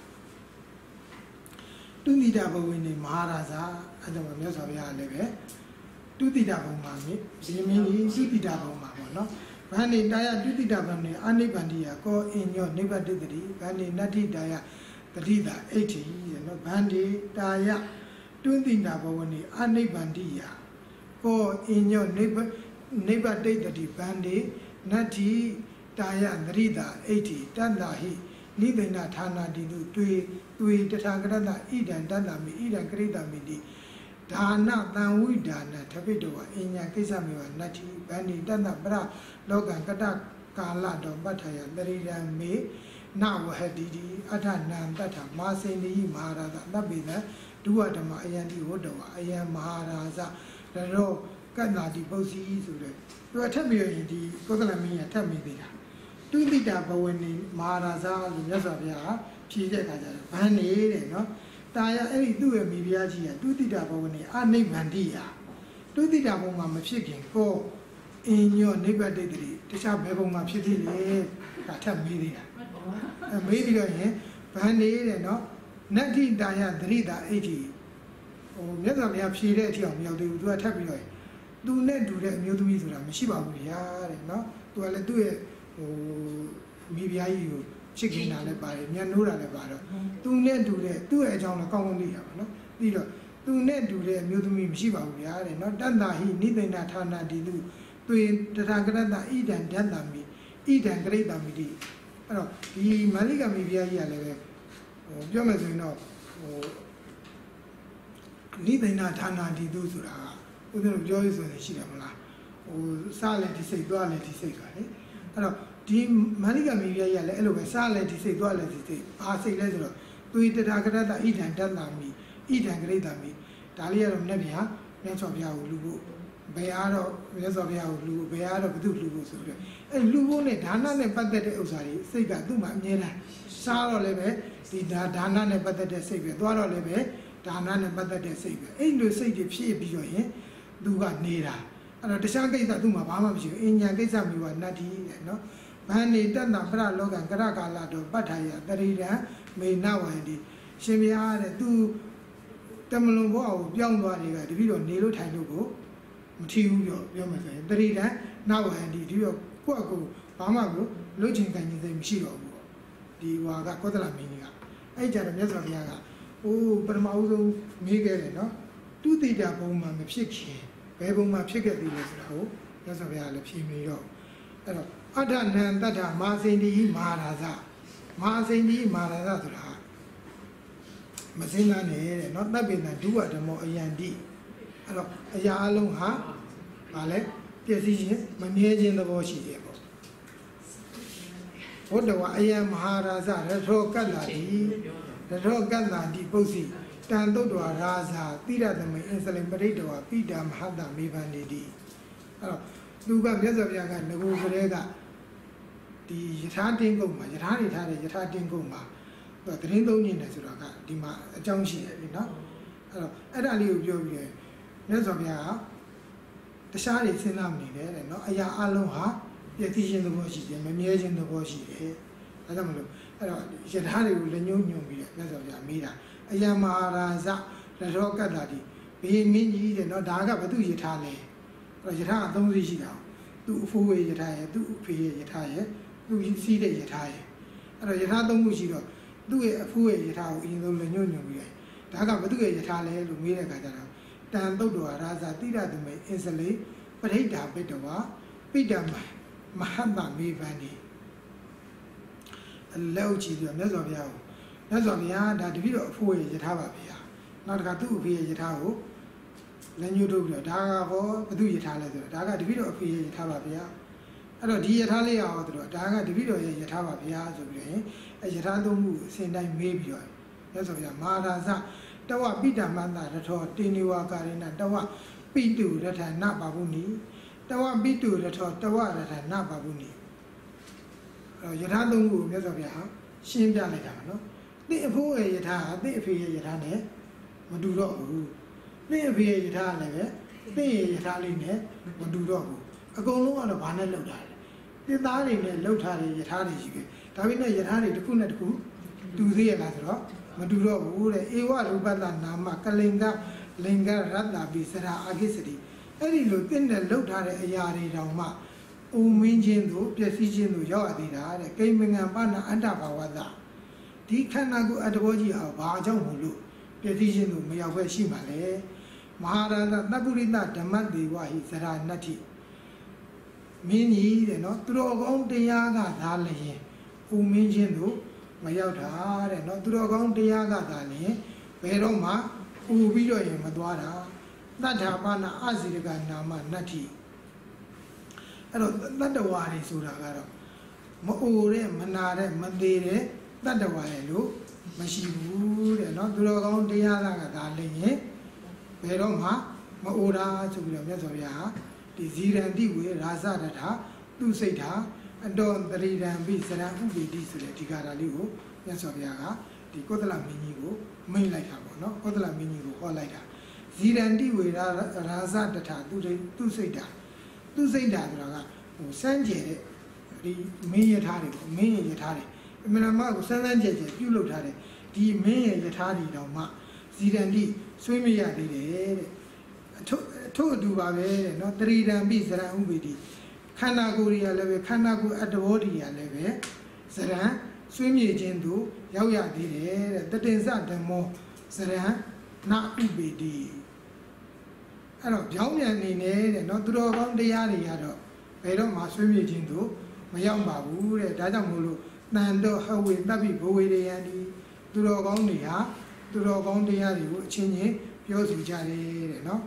တုတိတာဘဝင်းနေမဟာရာဇာအဲ့ကြောင့်မြတ်စွာဘုရားလည်းပဲတုတိတာဘုံမှာမိဒီမင်းကြီးတုတိတာဘုံမှာပေါ့နော်ဗန္ဒီတာယတုတိတာဘုံနေအနိဗ္ဗန္တိယကောအင်ညောနိဗ္ဗတိတတိဗန္ဒီနတ္ထိတာယတတိတာအိဋ္ဌိတဲ့နော်ဗန္ဒီတာယတုတိတာဘဝနေအနိဗ္ဗန္တိယကောအင်ညောနိဗ္ဗနိဗ္ဗတိတတိဗန္ဒီနတ္ထိတာယတတိတာအိဋ္ဌိတတ္တဟိနိသိဏဌာနာတိတုတွေ့တွေ့တထာဂရတဣဒံတတ္တမိဣဒံကရိတမိတိဒါနတံဝိဒါနထပိတောအင်ညာကိစ္စမေဝနတ္ထိဗန္ဒီတတ္တပရလောကံကတကာလတော်ပဋ္ဌာယတရိရံမေနဝဟတိတိအထနံတတ္ထမာစိန္ဒီမဟာရာဇနပိနဒုဝဓမ္မအယံတိဝတ္တဝအယံမဟာရာဇရရောကတ္နာတိပုစီဆိုတဲ့သူအထက်ပြီးရင်ဒီကောသလမင်းရထပ်မိသေးတာတုတိတာဘဝနေမဟာရာဇလို့မြတ်စွာဘုရားဖြေတဲ့အခါကျတော့ဗန်းနေတဲ့နော်တာရအဲ့ဒီသူ့ရဲ့မိဖုရားကြီးကတုတိတာဘဝနေအနိဗ္ဗန္တိယတုတိတာဘဝမှာမဖြစ်ခင်ကိုအင်းညောနိဗ္ဗတိတတိတခြားဘယ်ဘုံမှာဖြစ်သေးလဲကထပ်မေးသေးတာအဲမေးပြီးတော့ရင်ဗန်းနေတဲ့နော်နတ္ထိတာယသရိတာအိဋ္ဌိဟိုမြတ်စွာဘုရားဖြေတဲ့အထီအောင်မရောက်သေးဘူးသူကထပ်ပြီးတော့သူနဲ့တူတဲ့အမျိုးသမီးဆိုတာမရှိပါဘူးဗျာတဲ့နော်သူကလည်းသူ့ရဲ့ဟိုမိဖုရားကြီးကိုချစ်ခင်တာလည်းပါတယ်ညံ့နိုးတာလည်းပါတော့သူနဲ့တူတဲ့သူ့ရဲ့အကြောင်းလည်းကောင်းကောင်းသိရပါနော်ပြီးတော့သူနဲ့တူတဲ့အမျိုးသမီးမရှိပါဘူးဗျာတဲ့နော်တတ္တဟိနိသိဏဌာနာတိတုသွေတထာဂရတဣဒံဓတ္တမိဣဒံကရိတမိတိအဲ့တော့ဒီမာလိကမိဖုရားကြီးကလည်းပဲဟိုပြောမယ်ဆိုရင်တော့ဟိုနိသိဏဌာနာတိတုဆိုတာဦးဇင်းတို့ပြောရဆိုရင်ရှိတယ်မလားဟိုစားလည်းဒီစိတ်သွားလည်းဒီစိတ်ပါလေအဲ့တော့ဒီမာလိကမိဖုရားကြီးကလည်းအဲ့လိုပဲစားလည်းဒီစိတ်သွားလည်းဒီစိတ်ဘာစိတ်လဲဆိုတော့သွေတထာဂရတဣဒံဓတ္တမိဣဒံကရိတမိဒါလေးကတော့မျက်ပြာမြတ်စွာဘုရားကိုလူဖို့ဘယ်အားတော့မြတ်စွာဘုရားကိုလူဖို့ဘယ်အားတော့ဘုသူလူဖို့ဆိုတော့အဲလူဖို့နဲ့ဒါနနဲ့ပတ်သက်တဲ့ဥစ္စာတွေစိတ်ကသူ့မှာအမြဲတမ်းစားတော့လည်းပဲဒီဒါဒါနနဲ့ပတ်သက်တဲ့စိတ်ပဲသွားတော့လည်းပဲဒါနနဲ့ပတ်သက်တဲ့စိတ်ပဲအဲ့လိုစိတ်တွေဖြစ်ပြီးတော့ရင်သူကနေတာအဲ့တော့တခြားကိစ္စသူ့မှာဘာမှမရှိဘူးအဉ္ဉာကိစ္စမျိုးကနတ္တိတဲ့နော်ဗန္နေတတ္တပရလောကံကရကာလတော်ပဋ္ဌာယတရိရံမေနဝန္တိရှင်ဘုရားတဲ့သူတမလွန်ဘောကိုပြောင်းသွားတယ်ကတပည့်တော်နေလို့ထိုင်လို့ကိုမထီဘူးပြောပြောမှဆိုရင်တရိရံနဝန္တိဒီတော့ကိုယ့်အကူဘာမှကိုလွတ်ချင်ခံခြင်းစိတ်မရှိတော့ဘူးပေါ့ဒီဟွာကကောသလမင်းကြီးကအဲ့ကြတော့မြတ်စွာဘုရားကအိုးပထမဦးဆုံးမေးခဲ့တယ်နော်တုတိတာဘုံမှာမဖြစ်ခင်ဘယ်ဘုံမှာဖြစ်ခဲ့သေးလဲဆိုတာကိုမြတ်စွာဘုရားလည်းဖြေမိတော့အဲ့တော့အဋ္ဌနံတတ္ထမာစိန္ဒီမဟာရာဇမဟာစိန္ဒီမဟာရာဇဆိုတာမစင်းသားနဲ့တဲ့နော်တပ်ပိတံဒုဝဓမ္မောအယံတိအဲ့တော့အရာအလုံးဟာဗာလဲပြည့်စည်ခြင်းမမြဲခြင်းသဘောရှိတယ်ပေါ့ဘုဒ္ဓဝါအယံမဟာရာဇရထောကတ္တာတိရထောကတ္တာတိပု္ပ္စီတန်တုတ်တော်ရာဇာတိရသမိန်အစ္စလင်ပရိတ္တဝါပိတာမဟာတမေဗန္တိတိအဲ့တော့သူကမြတ်စွာဘုရားကငကိုကလေးကဒီယထာတင်းကုန်းမှာယထာနေထားတဲ့ယထာတင်းကုန်းမှာသူကသတင်းသုံးညင်တယ်ဆိုတော့ကဒီမှာအကြောင်းရှိတယ်ပြီနော်အဲ့တော့အဲ့ဒါလေးကိုပြောပြီးတယ်မြတ်စွာဘုရားကတခြားတွေစဉ်းစားမနေနဲ့တဲ့နော်အရာအလုံးဟာပြည့်စည်ခြင်းသဘောရှိတယ်မမြဲခြင်းသဘောရှိတယ်ဒါကြောင့်မလို့အဲ့တော့ယထာတွေကိုလက်ညှိုးညွှန်ပြီးတယ်မြတ်စွာဘုရားမေးတာအယံမဟာရာဇရထောကတ္တာတိဘေမင်းကြီးတဲ့နော်ဒါကဘသူယထာလဲအဲ့တော့ယထာအသုံးစီရှိတာသူ့အဖိုးရဲ့ယထာရဲ့သူ့အဖေရဲ့ယထာရဲ့သူ့စီးတဲ့ယထာရဲ့အဲ့တော့ယထာသုံးခုရှိတော့သူ့ရဲ့အဖိုးရဲ့ယထာကိုအရင်ဆုံးလက်ညှိုးညွှန်ပြီးတယ်ဒါကဘသူရဲ့ယထာလဲလို့မေးတဲ့အခါကျတော့တန်တုတ်တော်ရာဇာတိရသမေအစ္စလေပရိဒ္ဓပိတ္တဝါပိတ္တမမဟာတမေဗန္တိအလောက်ကြည့်ပြီးမြတ်စွာဘုရားကိုမြတ်စွာဘုရားဒါတပည့်တော်အဖိုးရဲ့ယထာပါဗျာနောက်တစ်ခါသူ့အဖေရဲ့ယထာကိုလက်ညှိုးထိုးပြီးတော့ဒါကဟောဘသူယထာလဲဆိုတော့ဒါကတပည့်တော်အဖေရဲ့ယထာပါဗျာအဲ့တော့ဒီယထာလေးရအောင်တို့ဒါကတပည့်တော်ရဲ့ယထာပါဗျာဆိုပြီးရင်အဲယထာသုံးခုအစဉ်တိုင်းမေးပြီးတော့မြတ်စွာဘုရားမဟာရာဇတဝပိတမန္တရထောတေနေဝါကာရိဏတဝပိတုရထနပါဘူးနီတဝပိတုရထောတဝရထနပါဘူးနီအဲ့ယထာသုံးခုကိုမြတ်စွာဘုရားရှင်းပြလိုက်တာနော်တိအဖိုးရဲ့ယထာဟာတိအဖေရဲ့ယထာနဲ့မတူတော့ဘူးတိအဖေရဲ့ယထာလည်းပဲတိရဲ့ယထာလေးနဲ့မတူတော့ဘူးအကုန်လုံးကတော့ဘာနဲ့လောက်တာလဲတိသားတွေနဲ့လောက်ထားတဲ့ယထာတွေရှိတယ်ဒါပေမဲ့ယထာတွေတစ်ခုနဲ့တစ်ခုတူသေးရလားဆိုတော့မတူတော့ဘူးတဲ့ဧဝရူပတနာမကလင်္ကလင်္ကရတ္တပိစရာအာဂိစတိအဲ့ဒီလိုတင့်တဲ့လောက်ထားတဲ့အရာတွေတောင်မှဥမင်းချင်းတို့ပျက်စီးခြင်းတို့ရောက်ရသေးတာတဲ့ကိမငံပနာအတ္တဘာဝတဒီခန္ဓာကိုယ်အတ္တဘောကြီးဟာဘာကြောင့်မို့လို့ပျက်စီးခြင်းတို့မရောက်ပဲရှိမှလဲမဟာရဏသပုရိသဓမ္မဒေဝဟိစရာနတ္ထိမင်းကြီးတဲ့နော်သူတော်ကောင်းတရားကသာလျင်ဥမင်းချင်းတို့မရောက်တာတဲ့နော်သူတော်ကောင်းတရားကသာလျင်ဘယ်တော့မှဥပြီးတော့ရင်မသွားတာတတ္ထာပနာအဇိရကနာမနတ္ထိအဲ့တော့တတ္တဝါတွေဆိုတာကတော့မအိုတဲ့မနာတဲ့မသေးတဲ့တတ္တဝါလေလို့မရှိဘူးတဲ့နော်သူတော်ကောင်းတရားကသာလျင်ဘယ်တော့မှမအိုတာဆိုပြီးတော့မြတ်စွာဘုရားဒီဇီရန်တိဝေရာဇတထာသူစိတ်ထာအတော်တရိရံပိစရံဥပိတိဆိုတဲ့ဒီကာရာလေးကိုမြတ်စွာဘုရားကဒီကောသလမင်းကြီးကိုမိန့်လိုက်တာပေါ့နော်ကောသလမင်းကြီးကိုဟောလိုက်တာဇီရန်တိဝေရာရာဇတထာသူသူစိတ်ထာသူစိတ်ထာဆိုတာကဟိုစမ်းကြဲတဲ့ဒီမင်းရထားတွေပေါ့မင်းရထားတွေအမှန်မှကိုစမ်းစမ်းကြဲကြဲပြုလုပ်ထားတဲ့ဒီမင်းရထားတွေတောင်မှဇီရန်တိဆွေးမရသေးတယ်တဲ့အထုအထုအတူပါပဲတဲ့နော်တရိရံပိစရံဥပိတိခန္ဓာကိုယ်တွေကလည်းပဲခန္ဓာကိုယ်အတ္တဘောဓိတွေကလည်းပဲစရံဆွေးမြေခြင်းတို့ရောက်ရသေးတယ်တဲ့တတင်္စဓမ္မောစရံနာဥပိတိအဲ့တော့ကြောင်းမြန်နေနေတဲ့နော်သူတော်ကောင်းတရားတွေကတော့ဘယ်တော့မှဆွေးမြေခြင်းတို့မရောက်ပါဘူးတဲ့ဒါကြောင့်မို့လို့တန်တော့ဟဝေတပိဘဝေရယံဒီသူတော်ကောင်းတွေဟာသူတော်ကောင်းတရားတွေကိုအချင်းချင်းပြောဆိုကြတယ်တဲ့နော်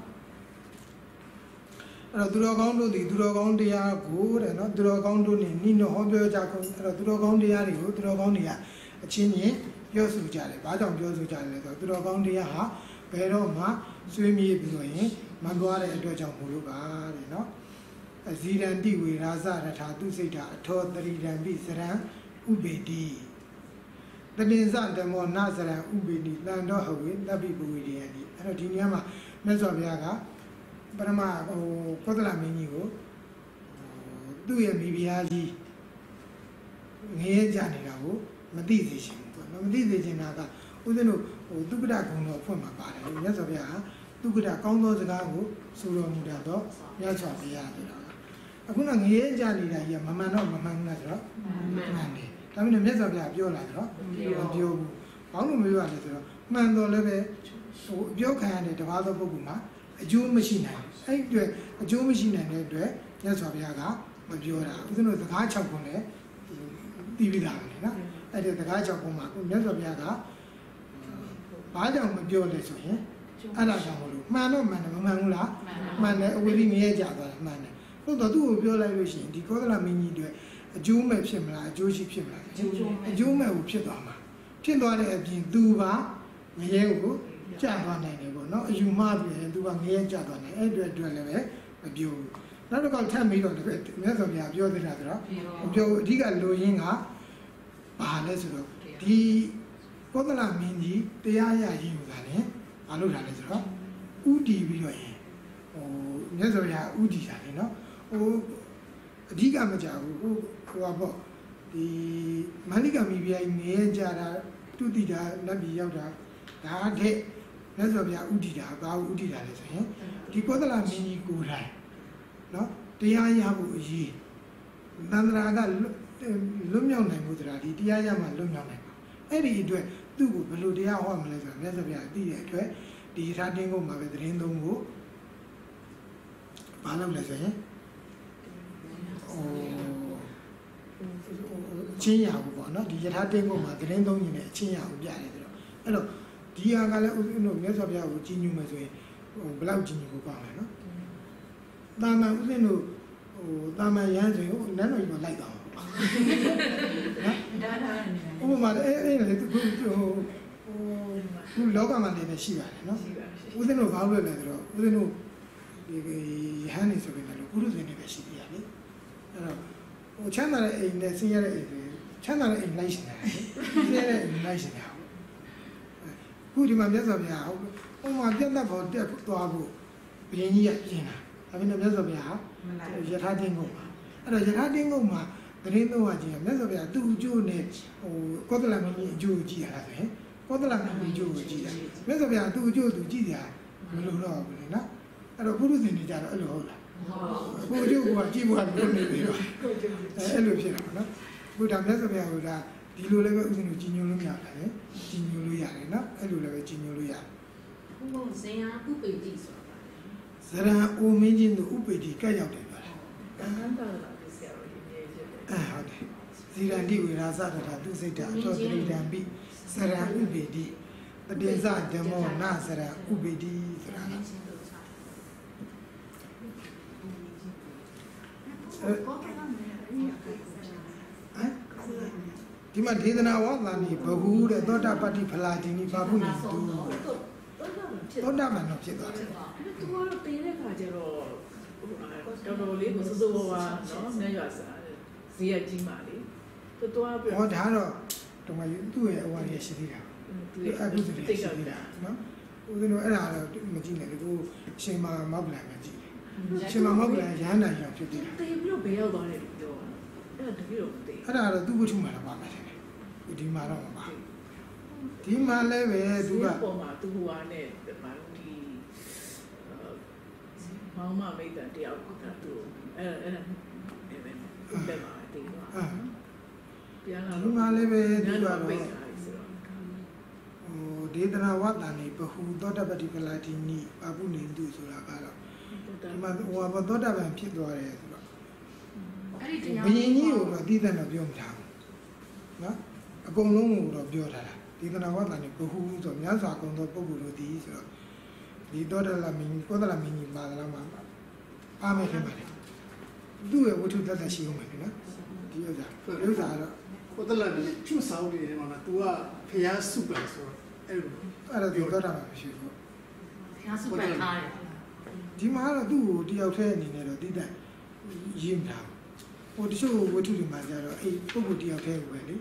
အဲ့တော့သူတော်ကောင်းတို့ဒီသူတော်ကောင်းတရားကိုတဲ့နော်သူတော်ကောင်းတို့နေနိနောဟောပြောကြကုန်အဲ့တော့သူတော်ကောင်းတရားတွေကိုသူတော်ကောင်းတွေကအချင်းချင်းပြောဆိုကြတယ်ဘာကြောင့်ပြောဆိုကြတယ်လဲဆိုတော့သူတော်ကောင်းတရားဟာဘယ်တော့မှဆွေးမြေ့ပြီးတော့ရင်မသွားတဲ့အတွက်ကြောင့်မို့လို့ပါတဲ့နော်ဇီရန်တိဝေရာဇရထာသူစိတ်တာအထောတရိရံပိစရံဥပေတိတပိစဓမ္မောနစရံဥပေတိတန်တော်ဟဝေတပိပဝေရယံဒီအဲ့တော့ဒီနေရာမှာမြတ်စွာဘုရားကပရမဟိုကောသလမင်းကြီးကိုသူ့ရဲ့မိဖုရားကြီးငရဲကြနေတာကိုမသိစေချင်ဘူးပေါ့နော်မသိစေချင်တာကဦးဇင်းတို့ဟိုသုက္ကတဂုံတော်ဖွင့်မှာပါတယ်မြတ်စွာဘုရားဟာသုက္ကတကောင်းသောစကားကိုဆိုတော်မူတတ်တော့မြတ်စွာဘုရားဆိုတာအခုကငရဲကြနေတာကြီးကမမှန်တော့မမှန်ဘူးလားဆိုတော့မှန်တယ်ဒါပေမဲ့မြတ်စွာဘုရားပြောလာတော့မပြောဘူးဘာလို့မပြောရလဲဆိုတော့မှန်တော်လည်းပဲဟိုအပြောခံရတဲ့တပါးသောပုဂ္ဂိုလ်မှာအကျိုးမရှိနိုင်အဲ့ဒီအတွက်အကျိုးမရှိနိုင်တဲ့အတွက်မြတ်စွာဘုရားကမပြောတာဦးဇင်းတို့စကား၆ခုနဲ့တီးပြီးသားပဲနော်အဲ့ဒီစကား၆ခုမှာကိုမြတ်စွာဘုရားကဘာကြောင့်မပြောလဲဆိုရင်အဲ့ဒါကြောင့်မလို့မှန်တော့မှန်တယ်မမှန်ဘူးလားမှန်တယ်အဝိရိမြဲကြသွားတယ်မှန်တယ်သို့တော့သူ့ကိုပြောလိုက်လို့ရှိရင်ဒီကောသလမင်းကြီးတွေအကျိုးမဲ့ဖြစ်မလားအကျိုးရှိဖြစ်မလားအကျိုးအကျိုးမဲ့ကိုဖြစ်သွားမှာဖြစ်သွားတဲ့အပြင်သူပါငရဲကိုကြာသွားနိုင်တယ်ပေါ့နော်အယူမှားပြီးရင်သူကငရဲကြာသွားနိုင်အဲ့အတွက်အတွက်လည်းပဲမပြောဘူးနောက်တစ်ခါထပ်ပြီးတော့လည်းမြတ်စွာဘုရားပြောသေးတာဆိုတော့မပြောဘူးအဓိကလိုရင်းကဘာလဲဆိုတော့ဒီကောသလမင်းကြီးတရားရရင်ယူတာလေမလုပ်တာလေဆိုတော့ဥတီပြီးတော့ရင်ဟိုမြတ်စွာဘုရားဥတီတာလေနော်ဟိုအဓိကမကြဘူးဟိုဟိုပေါ့ဒီမန္လိကမိဖုရားငရဲကြတာတုတိတာလက်ပြီးရောက်တာဒါတဲ့မြတ်စွာဘုရားဥတီတာဘာဥတီတာလဲဆိုရင်ဒီကောသလမင်းကြီးကိုယ်တိုင်နော်တရားရဖို့အရေးသန္တရာကလွတ်မြောက်နိုင်မှုဆိုတာဒီတရားရမှလွတ်မြောက်နိုင်ပါအဲ့ဒီအတွက်သူ့ကိုဘယ်လိုတရားဟောမလဲဆိုတာမြတ်စွာဘုရားသိတဲ့အတွက်ဒီထာတင်းကုန်းမှာပဲသတင်းသုံးဖို့ဘာလုပ်လဲဆိုရင်ဟိုချင်းရဘူးပေါ့နော်ဒီယထာတင်းကုန်းမှာသတင်းသုံးရင်လည်းချင်းရဘူးပြတယ်ဆိုတော့အဲ့တော့ဒီဟာကလည်းဥစ္စာတို့မြတ်စွာဘုရားကိုကြီးညူမယ်ဆိုရင်ဟိုဘယ်လောက်ကြီးညူဖို့ကောင်းလဲနော်တာမန်ဥစ္စာတို့ဟိုတာမန်ရမ်းဆိုရင်နန်းတော်ကြီးမှာလိုက်တော့နော်ဒါဒါဥပမာအဲ့အဲ့လေသူဟိုဟိုလောကမှာလည်းရှိပါတယ်နော်ဦးဇင်းတို့ဘာလို့လဲဆိုတော့ဦးဇင်းတို့ဒီရဟန်းနေဆိုပေမဲ့လို့ကုရုဇင်းတွေပဲရှိသေးရတယ်အဲ့တော့ဟိုချမ်းသာတဲ့အိမ်နဲ့ဆင်းရဲတဲ့အိမ်တွေချမ်းသာတဲ့အိမ်လိုက်ရှင်တယ်ဆင်းရဲတဲ့အိမ်လိုက်ရှင်တယ်ခုဒီမှာမြတ်စွာဘုရားဟိုဟိုမှာပြတ်တတ်ဖို့တက်သွားဖို့ဘုရင်ကြီးကပြင်တာဒါပေမဲ့မြတ်စွာဘုရားယထာတင်းကုန်ပါအဲ့တော့ယထာတင်းကုန်မှာတရင်သုံးပါးကြီးကမြတ်စွာဘုရားသူ့အကျိုးနဲ့ဟိုကောသလမင်းကြီးအကျိုးကိုကြည့်ရတာဆိုရင်ကောသလမင်းကြီးအကျိုးကိုကြည့်တယ်မြတ်စွာဘုရားသူ့အကျိုးသူကြည့်တယ်မလို့တော့ဘူးလေနော်အဲ့တော့ပုရုဇဉ်တွေကြတော့အဲ့လိုဟုတ်လားဟုတ်ကိုအကျိုးကကြည့်ဖို့ကလုပ်နေပြီတော့အဲ့လိုဖြစ်တာပေါ့နော်ဘုရားမြတ်စွာဘုရားကဒီလိုလည်းပဲဥစဉ်ကိုကြီးညိုလို့မရတာလေကြီးညိုလို့ရတယ်နော်အဲ့လိုလည်းပဲကြီးညိုလို့ရတယ်ဘုဘဇင်ယာဥပေတိဆိုတာဇရံအိုမင်းချင်းတို့ဥပေတိကတ်ရောက်တယ်ပြောတာကံတာလာပြဆရာတော်ကြီးနေဖြစ်တယ်အဲဟုတ်တယ်ဇီရန်တိဝေရာသတ္တသူစိတ်တအထောတရိတံပိဇရံဥပေတိတတိဇဓမ္မောနဇရံဥပေတိဆိုတာကဒီမှာဒေသနာဝါသနီဘဟုတဲ့သောတာပတ္တိဖလာတိနိဘာပုနိတုသောတာပန်တော့ဖြစ်သွားတယ်သူကတော့တင်တဲ့ခါကျတော့တော်တော်လေးကိုစိုးစိုးဝါးဝါနော်မြတ်ရွာစားဈေးရကြီးမှလေသူတော့ဟောဒါတော့တမယူသူ့ရဲ့အဝါရရှိသေးတာသူရဲ့အကုသိုလ်တွေရှိသေးတာနော်ဦးဇင်းတို့အဲ့ဒါတော့မကြည့်နဲ့ဒီကိုရှင်မာမောက်လန်မကြည့်ရှင်မာမောက်လန်ရဟန္တာရောက်ဖြစ်သေးတာတေးပြီးတော့ဘယ်ရောက်သွားလဲပြောအဲ့ဒါတကယ်တော့မသိအဲ့ဒါတော့သူ့ဝတ္ထုမှာတော့ပါမယ်ဒီမှာတော့မပါဒီမှာလည်းပဲသူကပေါ်မှာသူဟိုဟာနဲ့မာဒီမောင်မမိတ်တန်တယောက်ကသူအဲ့အဲ့အဲ့ဘယ်မှာတည်သွားပြန်လာဒီမှာလည်းပဲသူကတော့ဟိုဒေသနာဝတ္တန်နေဘဟုသောတပတိကလာတိနိအပုနေတုဆိုတာကတော့ဒီမှာဟိုဘာသောတပန်ဖြစ်သွားတယ်ဆိုတော့အဲ့ဒီတရားဘုရင်ကြီးကိုတော့အတိအကျတော့ပြောမထားဘူးနော်အကုန်လုံးကိုတော့ပြောထားတာဒီကနာဝတ္တန်နေဘဟုဆိုမြတ်စွာဘုရားပုဂ္ဂိုလ်တို့ဒီဆိုတော့ဒီသောတလမင်းကောသလမင်းကြီးမာသလားမှာအားမယ်ခင်ပါတယ်သူ့ရဲ့ဝတ္ထုတတ်တရှိအောင်မယ်နော်ဒီဥစ္စာဥစ္စာတော့ကောသလမင်းချွတ်ဆောင်နေတယ်မှာသူကဖျားစုပဲဆိုတော့အဲ့လိုအဲ့ဒါဒီသောတာပန်မရှိဘူးဖျားစုပဲထားတယ်ဒီမှာတော့သူ့ကိုတယောက်တည်းအနေနဲ့တော့တိတက်ရေးမထားဘူးဟိုတချို့ဝတ္ထုတွေမှာကျတော့အဲ့ပုဂ္ဂိုလ်တယောက်တည်းကိုပဲလေ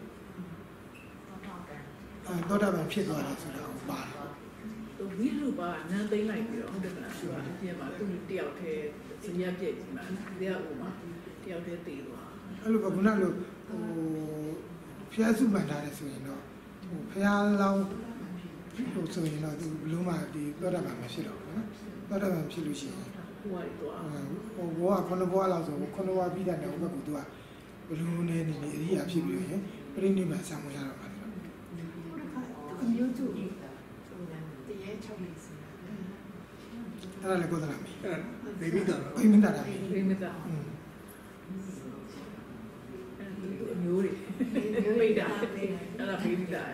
သောတာပန်ဖြစ်သွားတာဆိုတာကိုပါတယ်သူဝိရုပါနန်းသိမ့်လိုက်ပြီးတော့ဟုတ်တယ်မလားသူကအပြင်မှာသူတယောက်တည်းဇယပြည့်ကြီးမှာတရားဥမှာတယောက်တည်းတည်သွားအဲ့လိုကခုနလိုဟိုဖျားစုမှန်ထားတယ်ဆိုရင်တော့ဟိုဖျားလောင်းဟိုဆိုရင်တော့သူဘလုံးမှဒီသောတာပန်မဖြစ်တော့ဘူးနော်သောတာပန်ဖြစ်လို့ရှိရင်ဟိုကတော့ဟိုဘောကခုနဘောလောက်ဆိုခုနဘောပြီးတဲ့တော့ဘက်ကသူကဘလုံးနဲ့နေနေအရိယာဖြစ်ပြီးရင်ပြိဋိနိဗ္ဗာန်ဆံမရတော့ပါမျိုးစုတရေ၆လေးစီအဲ့ဒါလည်းကိုယ်တလားမင်းအဲ့ဗိမိတာဗိမိတာတာဗိမိတာอืมအဲ့ဒီအမျိုးတွေမိတာအဲ့ဒါဗိမိတာ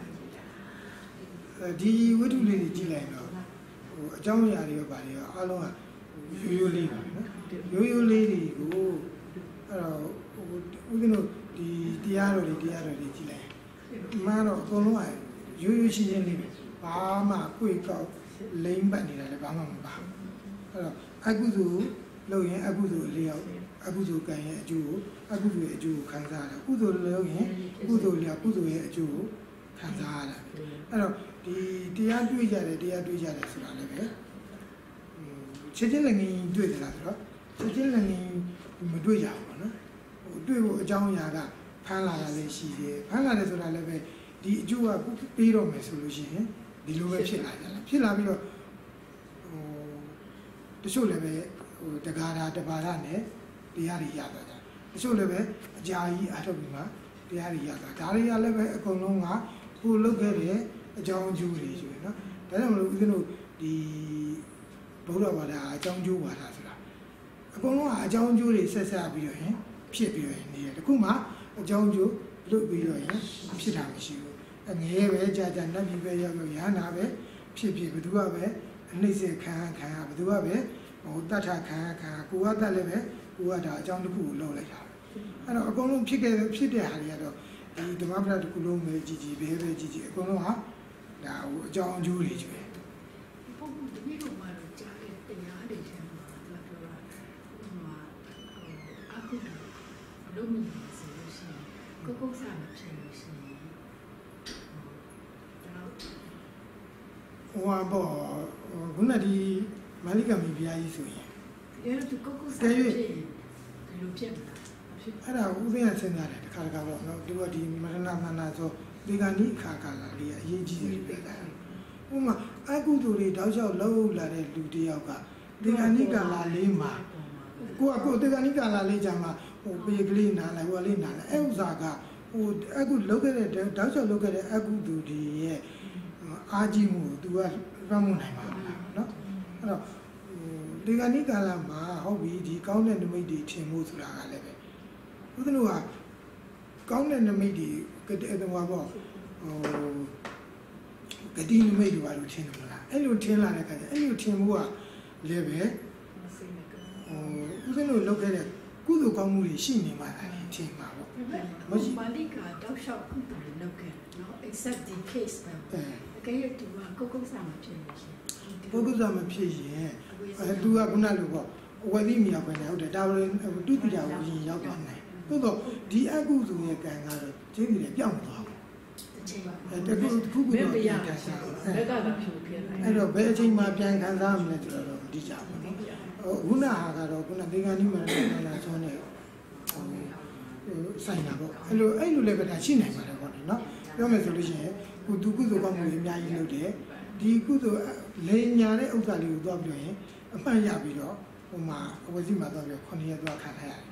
ဒီဝိတုလေးတွေကြည့်လိုက်တော့ဟိုအကြောင်းအရာတွေရောပါတယ်ရောအားလုံးကရိုးရိုးလေးပါနော်ရိုးရိုးလေးတွေကိုအဲ့တော့ဟိုဦးဇင်းတို့ဒီတရားတော်တွေတရားတော်တွေကြည့်လိုက်မှန်တော့အကုန်လုံးကရိုးရိုးရှင်းရှင်းလေးပဲဘာမှကိုယ်ကောက်လိမ့်ပတ်နေတာလည်းဘာမှမပါဘူးအဲ့တော့အကုသိုလ်လုပ်ရင်အကုသိုလ်လျောက်အကုသိုလ်ကံရဲ့အကျိုးကိုအကုသိုလ်ရဲ့အကျိုးကိုခံစားရတယ်ကုသိုလ်လုပ်ရင်ကုသိုလ်လျောက်ကုသိုလ်ရဲ့အကျိုးကိုခံစားရတယ်အဲ့တော့ဒီတရားတွေ့ကြတယ်တရားတွေ့ကြတယ်ဆိုတာလည်းပဲချက်ချင်းလည်းငင်းတွေ့တယ်လားဆိုတော့ချက်ချင်းလည်းငင်းမတွေ့ကြဘူးပေါ့နော်ဟိုတွေ့ဖို့အကြောင်းအရာကဖမ်းလာတာလည်းရှိတယ်ဖမ်းလာတယ်ဆိုတာလည်းပဲဒီအကျိုးကပေးတော့မယ်ဆိုလို့ရှိရင်ဒီလိုပဲဖြစ်လာကြတယ်ဖြစ်လာပြီးတော့ဟိုတချို့လည်းပဲဟိုတကားတာတပါးတာနဲ့တရားတွေရသွားတာတချို့လည်းပဲအကြာကြီးအထုတ်ပြီးမှတရားတွေရသွားဒါတွေကလည်းပဲအကုန်လုံးကကိုလုတ်ခဲ့တဲ့အကြောင်းအကျိုးတွေဆိုရင်နော်ဒါကြောင့်မလို့ဦးဇင်းတို့ဒီဘုရားဘာသာအကြောင်းကျိုးဘာသာဆိုတာအကုန်လုံးကအကြောင်းကျိုးတွေဆက်ဆက်ပြီးတော့ရင်ဖြစ်ပြီးတော့ရင်နေတယ်တခုမှအကြောင်းကျိုးလွတ်ပြီးတော့ရင်ဖြစ်တာမရှိဘူးအငယ်ပဲကြာကြာနတ်ပြည်ပဲရောက်ရောက်ရဟနာပဲဖြစ်ဖြစ်ဘသူကပဲအနှိမ့်စေခံခံဘသူကပဲဟိုတတ်တာခံခံကိုကတတ်လည်းပဲကိုကဒါအကြောင်းတစ်ခုကိုလုပ်လိုက်တာအဲ့တော့အကုန်လုံးဖြစ်ခဲ့ဖြစ်တဲ့ဟာတွေကတော့ဒီဓမ္မပဒတစ်ခုလုံးပဲကြည်ကြည်ပဲပဲကြည်ကြည်အကုန်လုံးဟာဒါဟိုအကြောင်းအကျိုးတွေကြီးပဲပုံမှန်ဒီလိုမှတော့ကြားတဲ့တရားတွေထဲမှာသူကပြောတာဟိုမှာအခုလုံးမဆိုလို့ရှိရင်ကိုကိုစားမဖြစ်လို့ရှိရင်ဟိုဘောခုနဒီမာလိကမီဘုရားကြီးဆိုရင်အဲ့ဒါကိုကိုစားဖြစ်ဒီလိုဖြစ်မှာအဲ့ဒါဥပ္ပယစဉ်းစားတယ်တခါတခါတော့နော်သူကဒီမရဏမနာဆိုဒီကနေ့အခါကာလလေးအရေးကြီးတယ်ပြတာဥမာအကုသိုလ်တွေတောက်လျှောက်လှုပ်လာတဲ့လူတယောက်ကဒီကနေ့ကာလလေးမှာကိုကကိုဒီကနေ့ကာလလေးကြာမှာဟိုပေကလေးနားလိုက်ဟိုလေးနားလိုက်အဲ့ဥစားကဟိုအခုလှုပ်ခဲ့တဲ့တောက်လျှောက်လှုပ်ခဲ့တဲ့အကုသိုလ်တွေရဲ့အားကြီးမှုကို तू ကလွှမ်းမိုးနိုင်ပါဘူးနော်အဲ့တော့ဒီကနေ့ကာလမှာဟုတ်ပြီဒီကောင်းတဲ့နမိတ်တွေထင်မှုဆိုတာကလည်းပဲဦးဇင်းတို့ကကောင်းတဲ့နမိတ်တွေကတည်းကပေါ့ဟိုဂတိနမိတ်တွေပါလို့ထင်တယ်မလားအဲ့လိုထင်လာတဲ့အခါကျအဲ့လိုထင်မှုကလည်းပဲဟိုဦးဇင်းတို့လုပ်ခဲ့တဲ့ကုသိုလ်ကောင်းမှုတွေရှိနေမှလည်းထင်ပါပေါ့မရှိပါလိကတောက်လျှောက်ကုသိုလ်လုပ်ခဲ့နော် except the case ပဲအကယ်၍သူကကိုကိုစားမဖြစ်လို့ရှိရင်ကိုကိုစားမဖြစ်ရင်အဲသူကခုနလိုပေါ့ဝယ်သီးမြောက်ပဲလေဟုတ်တယ်ဒါလည်းတူတူတာကိုရင်ရောက်သွားနိုင်သို့တော့ဒီအကုသိုလ်ရဲ့ကံကတော့ကျင်းပြီးပြောင်းသွားဘူးတစ်ချိန်ပါအဲတခုခုခုတော့ပြန်ခံစားဘက်ကသာဖြူဖြစ်နေအဲ့တော့ဘယ်အချိန်မှပြန်ခံစားမလဲဆိုတော့မသိကြဘူးနော်ခုနဟာကတော့ခုနဒေဂန်ဒီမရဏနာဆောင်းနေဆိုင်တာပေါ့အဲ့လိုအဲ့လိုလည်းပဲဒါရှိနိုင်ပါတယ်ပေါ့နော်ပြောမယ်ဆိုလို့ရှိရင်ကုသူကုသိုလ်ကောင်းမှုတွေအများကြီးလုပ်တယ်ဒီကုသိုလ်လိန်ညာတဲ့ဥစ္စာလေးကိုသွားပြီးရင်အမှန်ရပြီးတော့ဟိုမှာအဝစီမှာသွားပြီးခုနှစ်ရက်သွားခံလိုက်ရတယ်